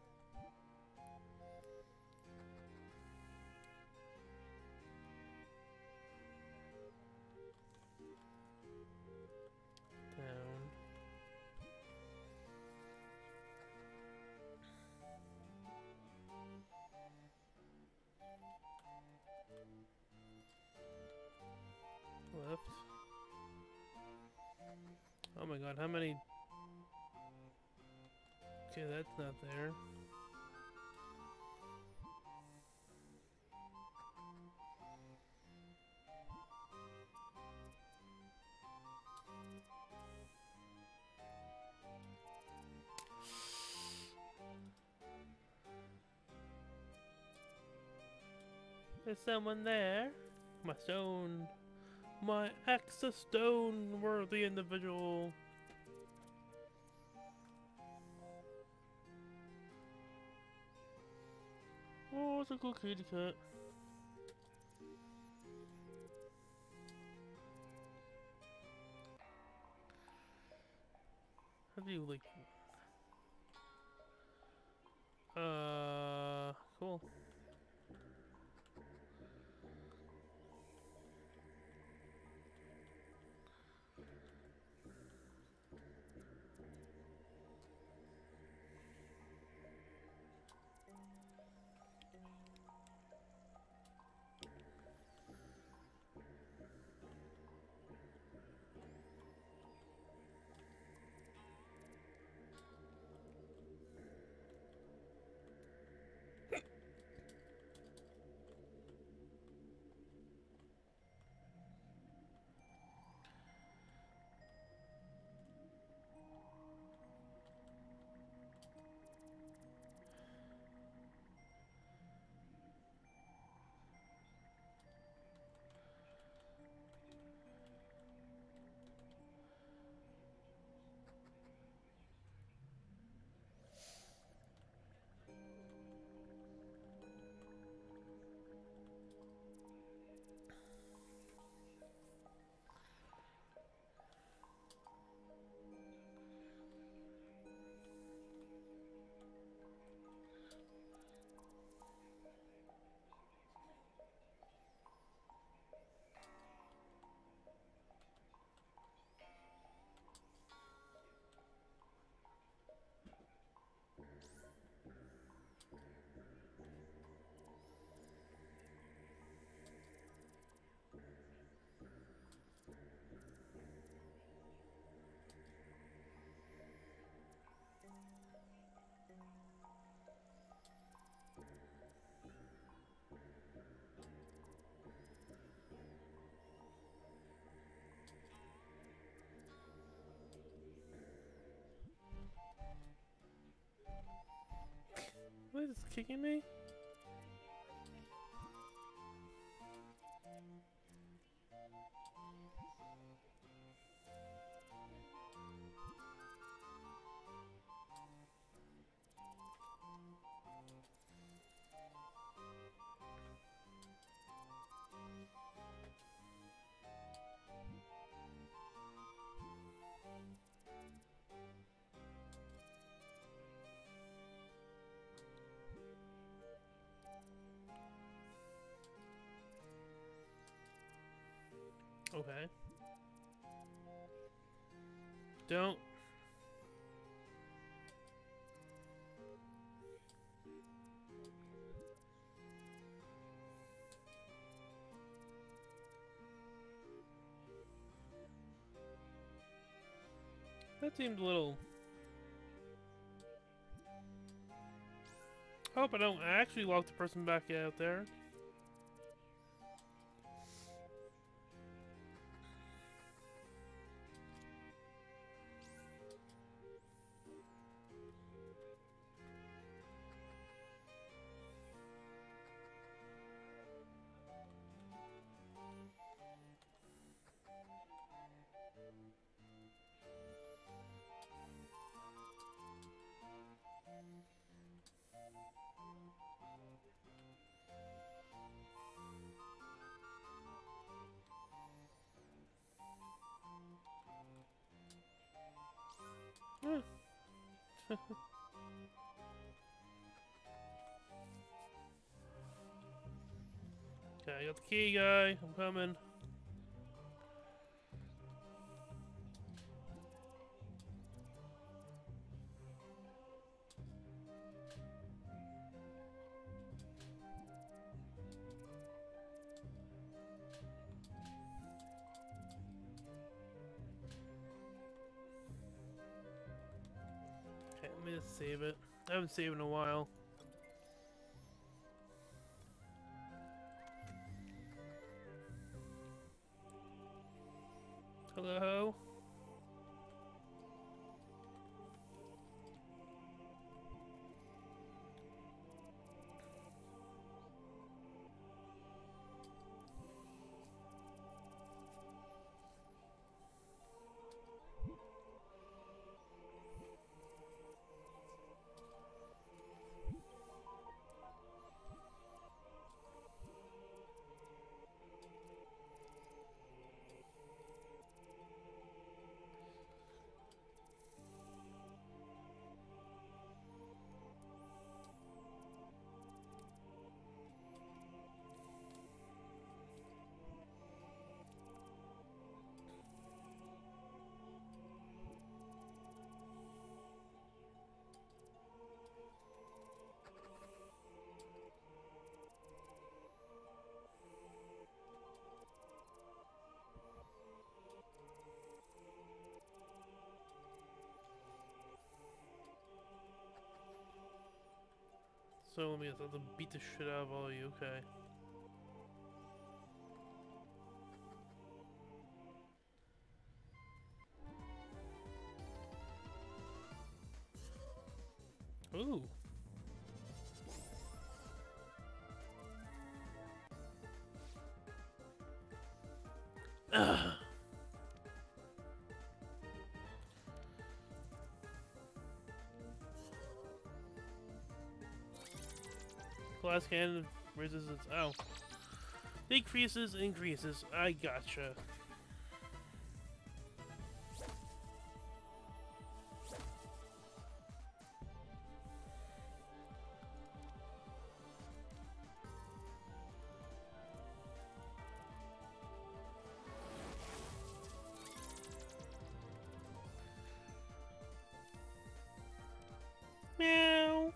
Down. Left. Oh my god, how many? Okay, that's not there. Is someone there? My stone. My access stone worthy individual. Oh, it's a cool kitty cat. How do you like? Cool. What is kicking me? Okay. Don't. That seemed a little... I hope I don't actually lock the person back out there. Hmm. Okay, I got the key, guy. I'm coming. Okay, let me just save it. I haven't saved in a while. Hello? So let me just have to beat the shit out of all you, okay. Ooh. Ugh. Glass cannon raises its... Oh. Decreases, increases. I gotcha. Meow.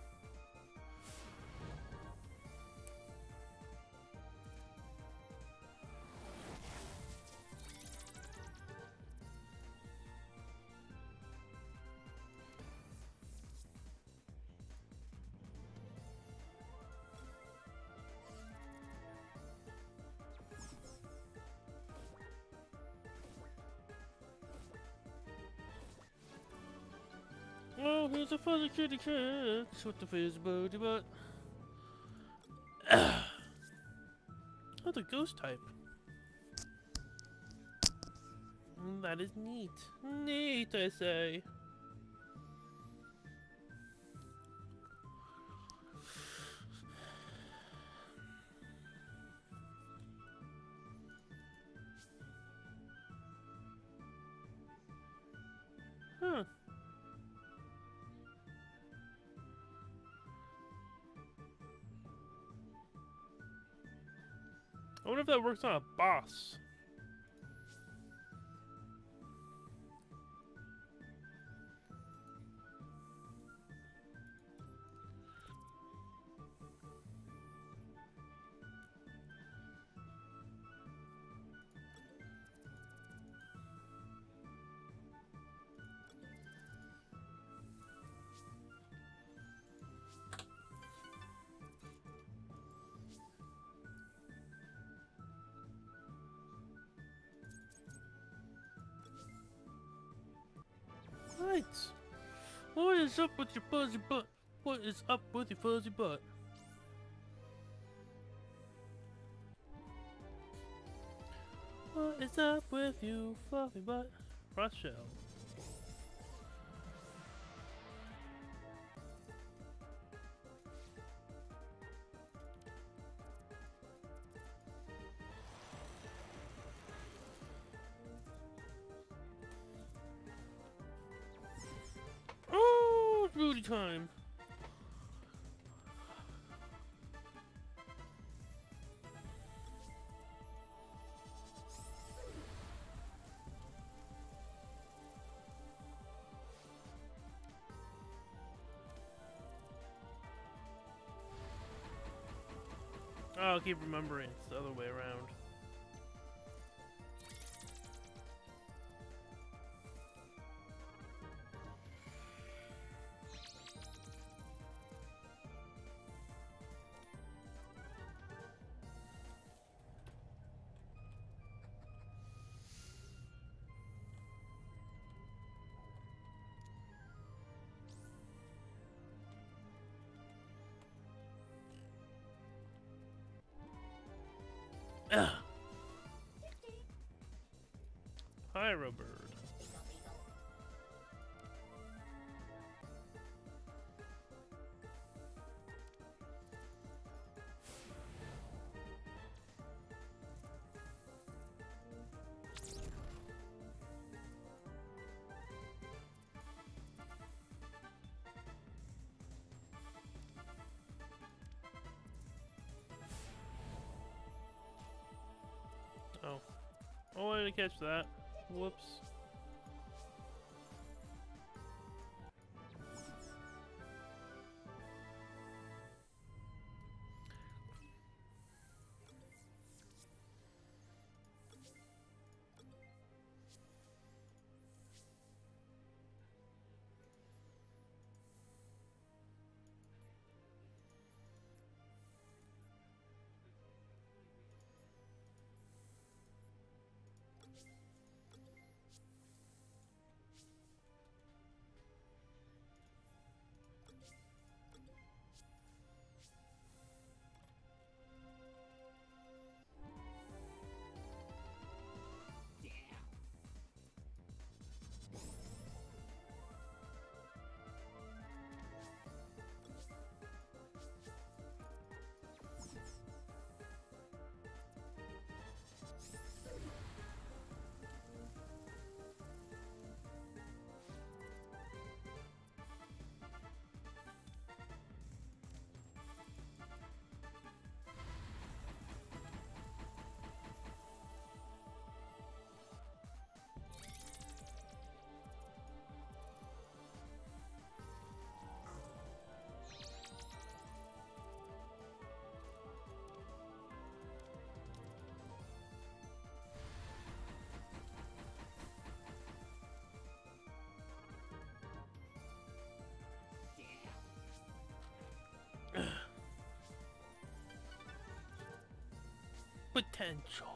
Oh, here's a fuzzy kitty cat with the fizzy body butt. Oh, the ghost type. That is neat. Neat, I say. Huh. I wonder if that works on a boss. What? What is up with your fuzzy butt? What is up with your fuzzy butt? What is up with you, fluffy butt? Rochelle. Oh, booty time. I'll keep remembering it's the other way around. Ugh. Hi, Robert. Oh. Oh, I didn't catch that. Whoops. Potential.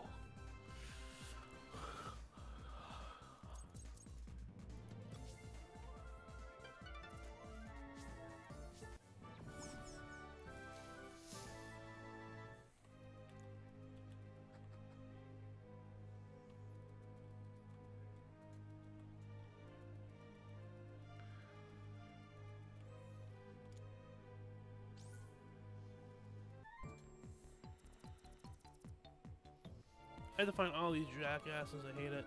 I have to find all these jackasses. I hate it.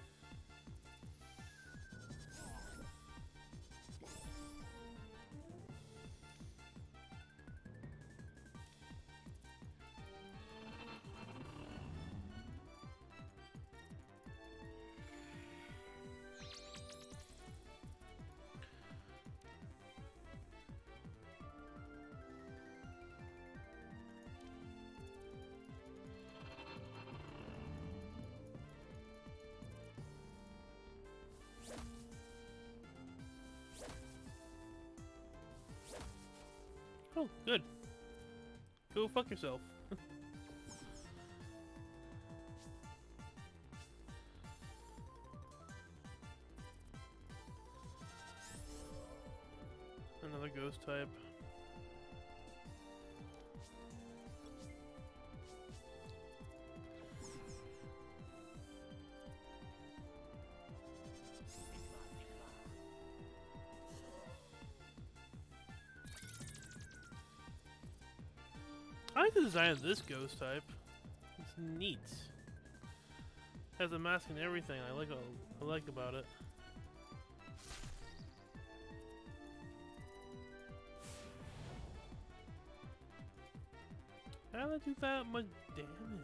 Oh, good. Go fuck yourself. ghost type. I like the design of this ghost type. It's neat. Has a mask and everything. I like about it. How did I do that much damage?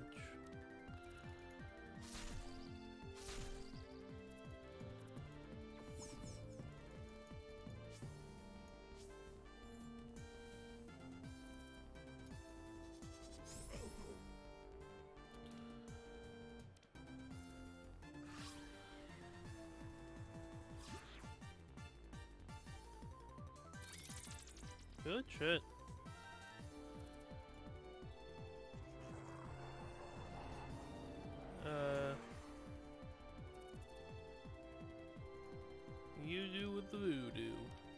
Good shit. You do with the voodoo.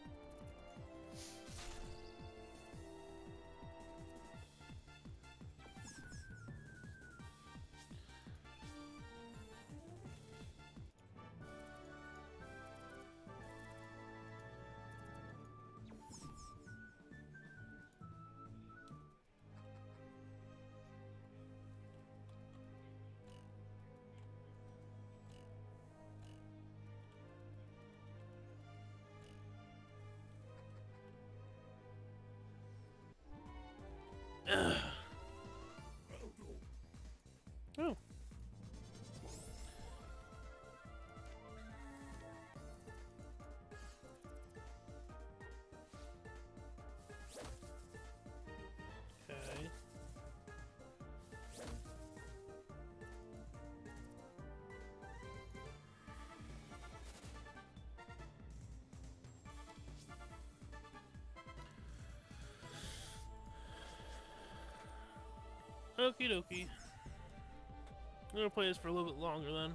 Oh. Okay. Okie dokie. I'm gonna play this for a little bit longer then.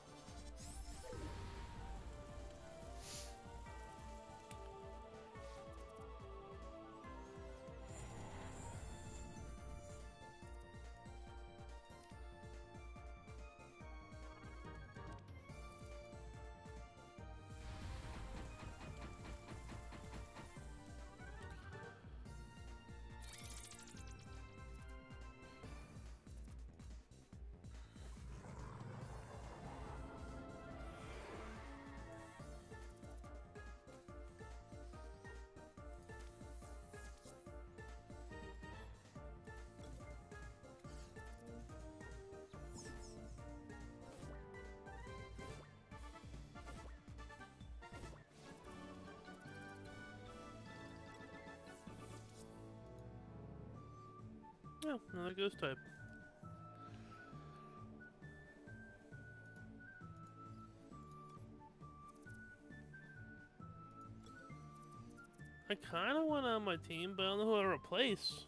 Oh, another ghost type. I kinda want on my team, but I don't know who to replace.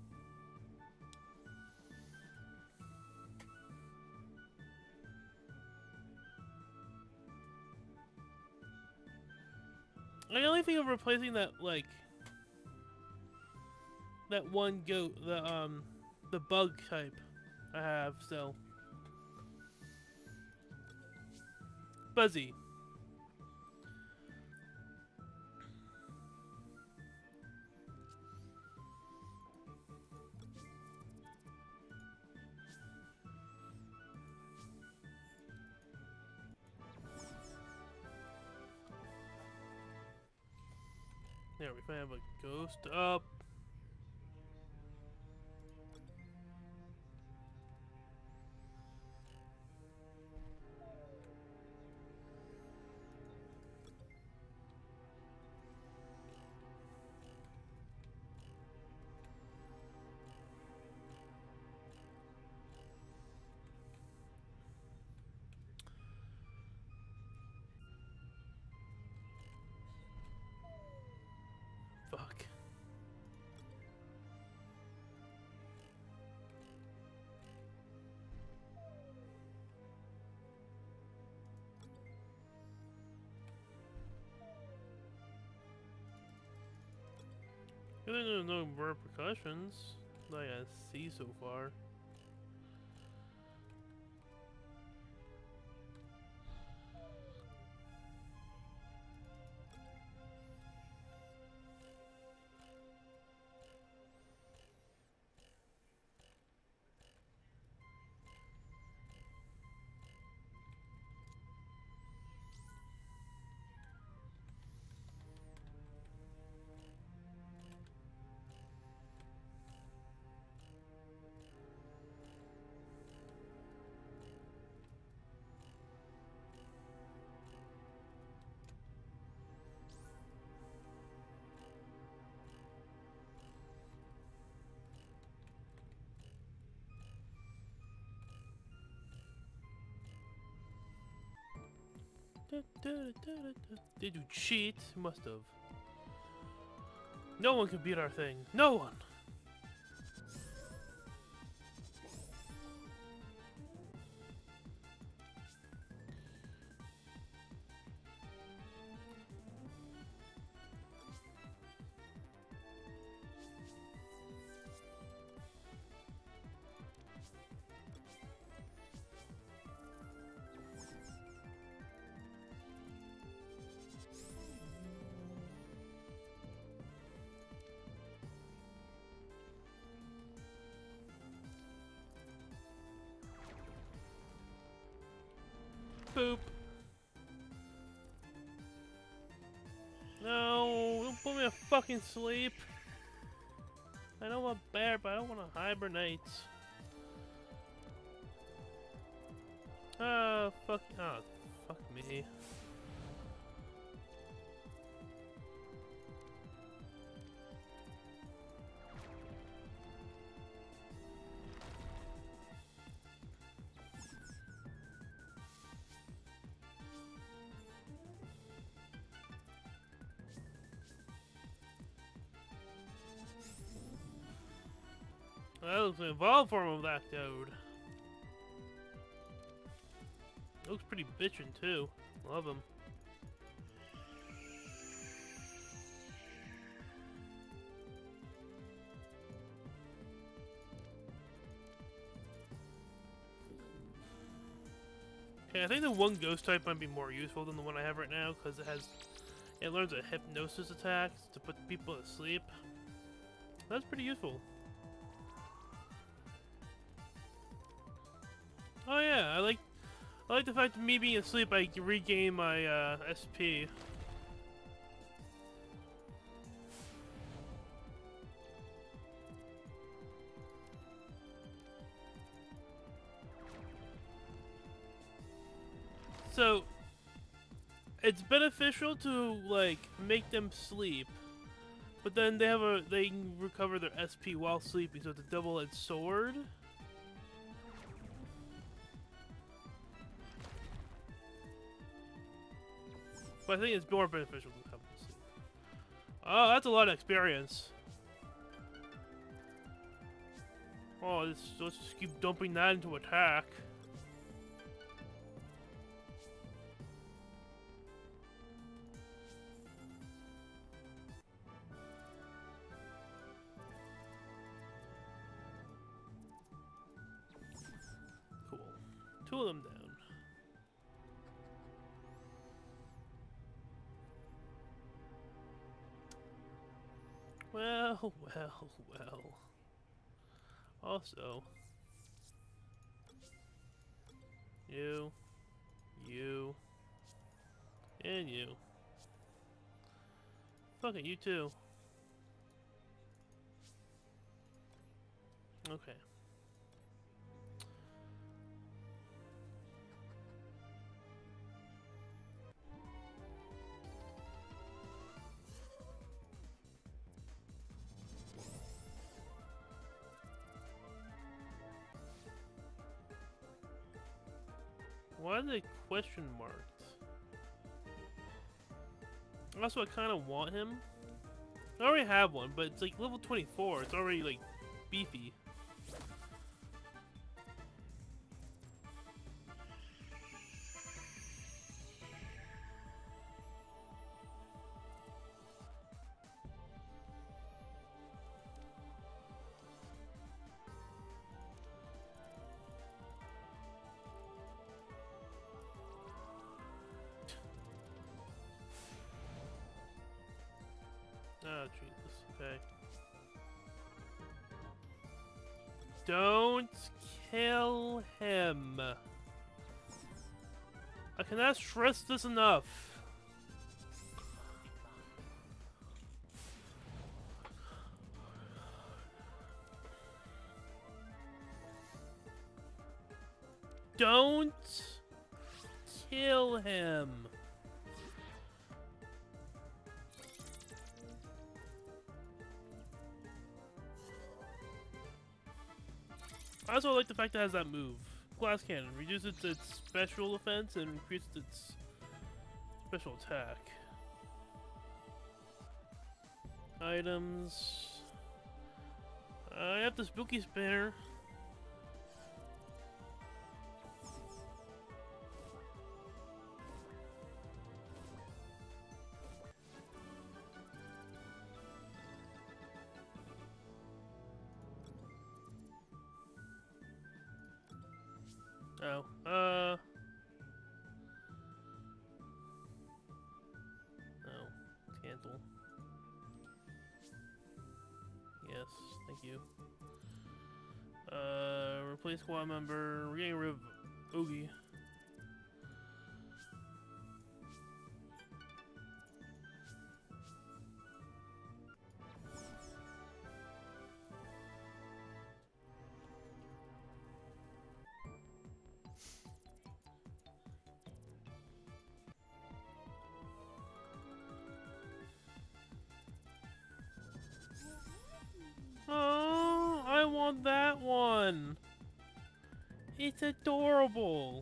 I only think of replacing that, like, that one goat, the bug type I have still. Buzzy. There, we finally have a ghost up. Fuck. There's no repercussions that I see so far. Did you cheat? Must have. No one can beat our thing. No one! Boop. No, don't put me to fucking sleep. I know I'm bear, but I don't want to hibernate. Oh, fuck me. That looks like an evolved form of that dude. Looks pretty bitchin' too. Love him. Okay, I think the one ghost type might be more useful than the one I have right now because it learns a hypnosis attack to put people to sleep. That's pretty useful. Oh yeah, I like the fact that me being asleep, I can regain my SP. So it's beneficial to like make them sleep, but then they can recover their SP while sleeping, so it's a double-edged sword. But I think it's more beneficial to have them sleep. Oh, that's a lot of experience. Oh, let's just keep dumping that into attack. Cool. 2 of them down. Well. Also, you, and you. Fuck it, you too. Okay. Why are they question marked? Also, I kind of want him. I already have one, but it's like level 24. It's already like beefy. Okay. Don't kill him. I cannot stress this enough. Don't kill him. I also like the fact that it has that move. Glass Cannon reduces its special defense and increases its special attack. Items. I have the Spooky Spinner. Oh, no, cancel. Yes, thank you. Replace squad member. We're getting rid of Oogie. Oh, I want that one. It's adorable.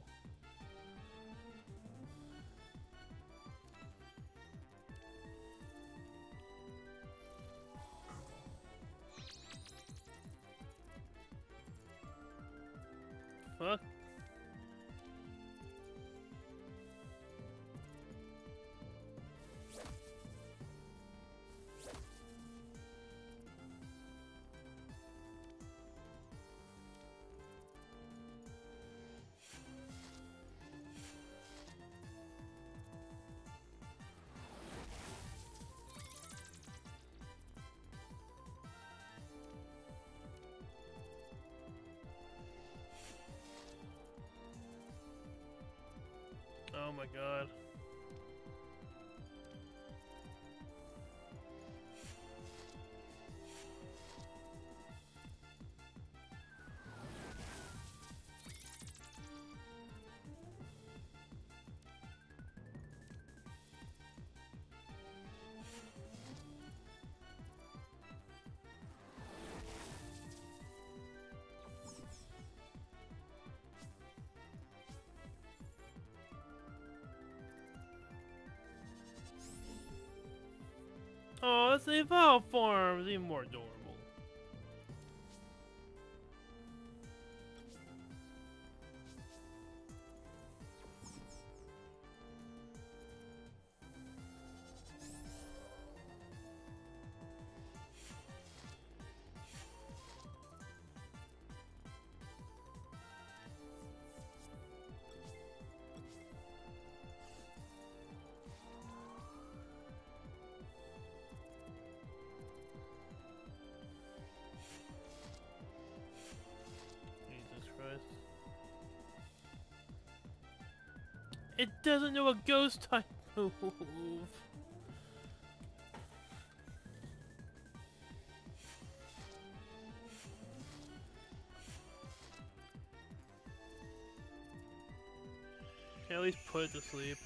Fuck. Oh my god. Oh, that's the evolved form. It's even more adorable. Jesus Christ. It doesn't know a ghost type move. Can I at least put it to sleep?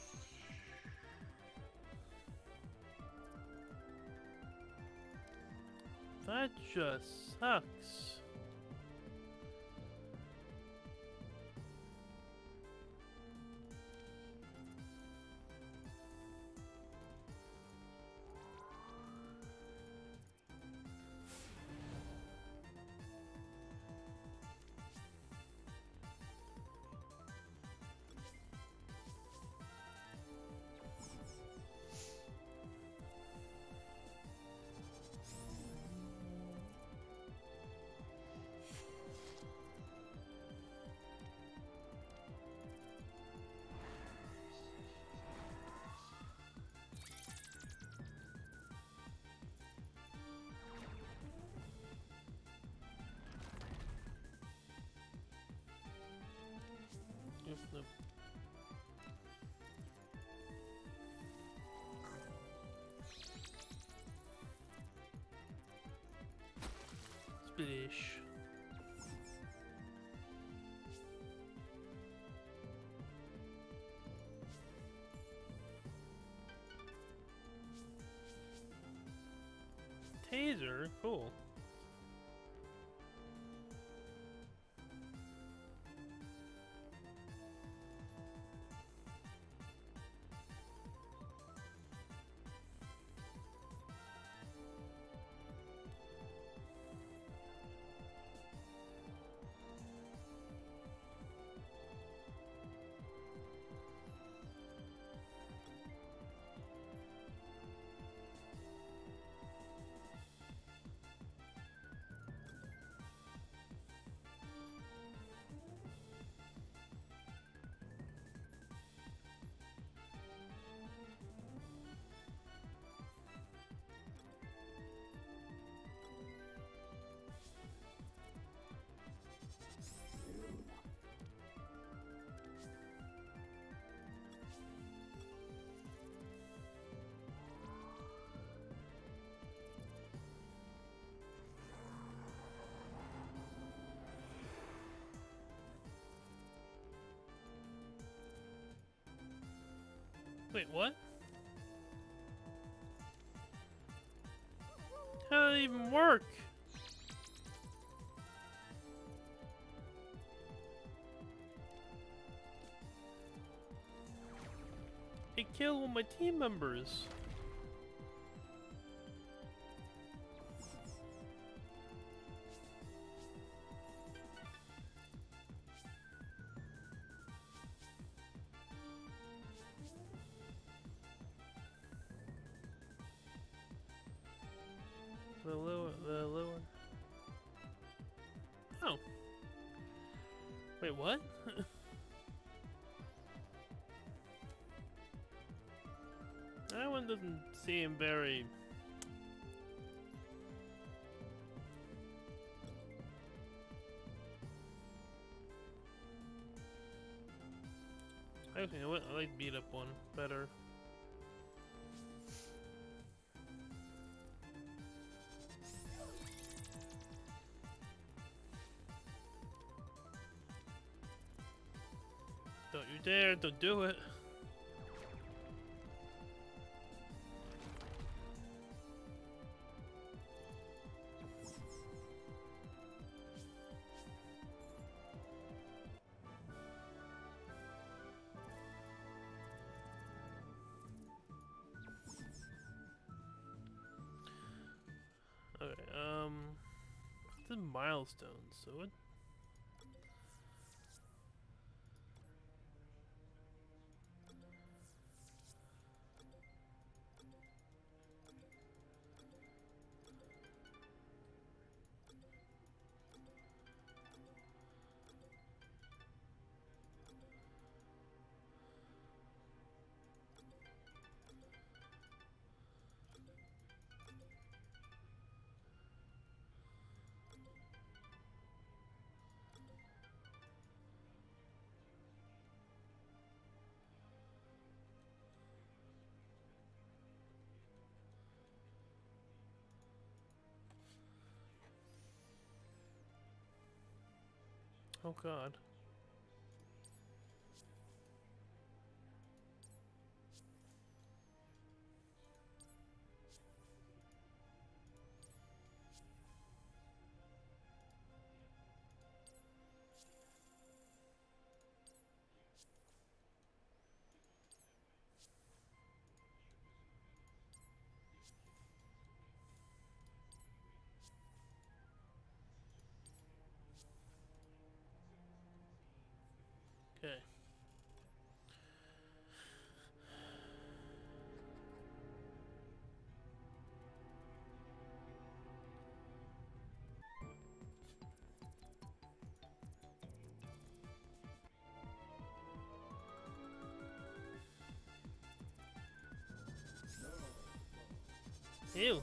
That just sucks. Splish. Taser? Cool. Wait, what? How did it even work? It killed one of my team members. The lower. Oh. Wait, what? That one doesn't seem very... Actually, you know what? I like beat up one better. Don't you dare, don't do it. Okay, this is milestones, so what? Oh god. Okay. Ew.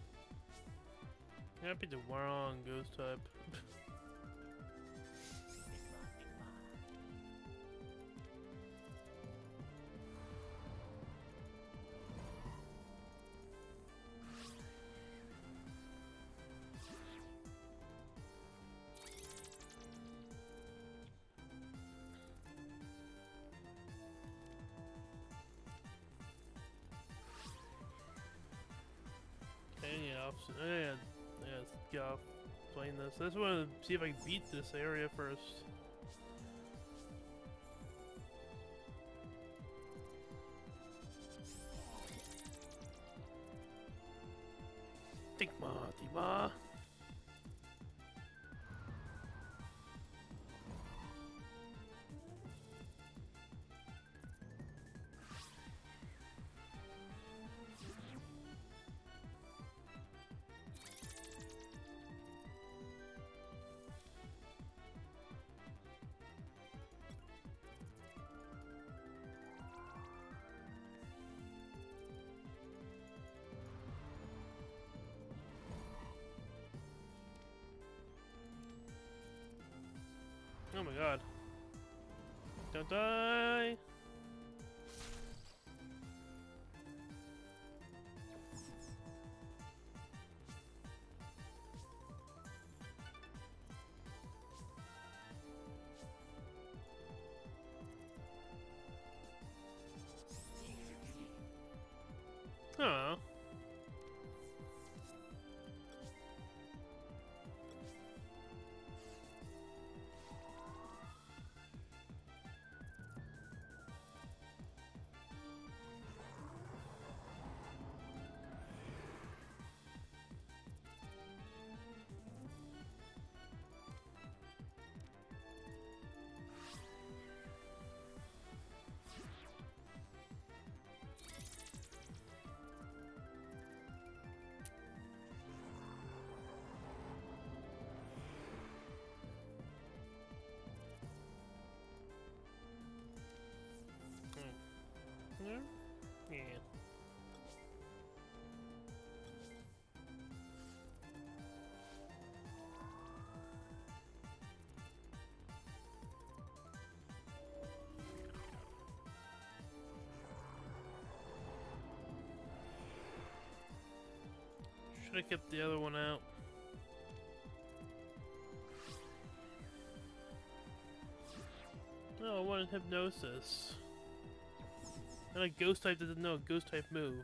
I picked the wrong ghost type. off. Yeah, let's get off playing this. I just want to see if I can beat this area first. Tigma, Tigma. Oh my god. Don't die! Oh. Yeah. Should have kept the other one out. No, I wanted hypnosis. And a ghost type doesn't know a ghost type move.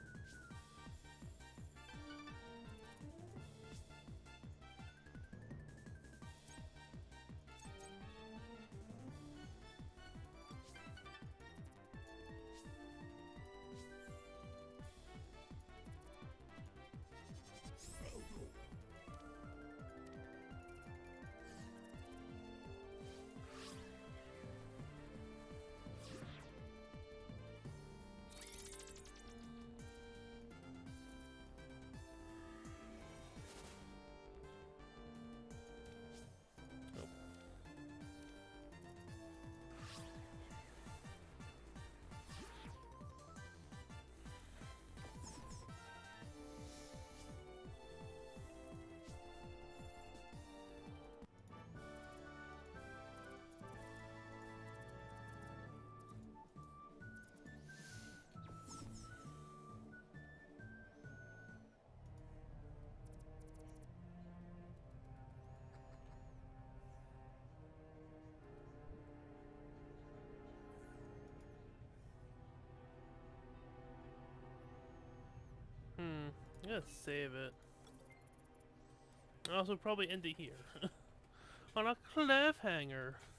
Let's save it. I'll also probably end it here. On a cliffhanger.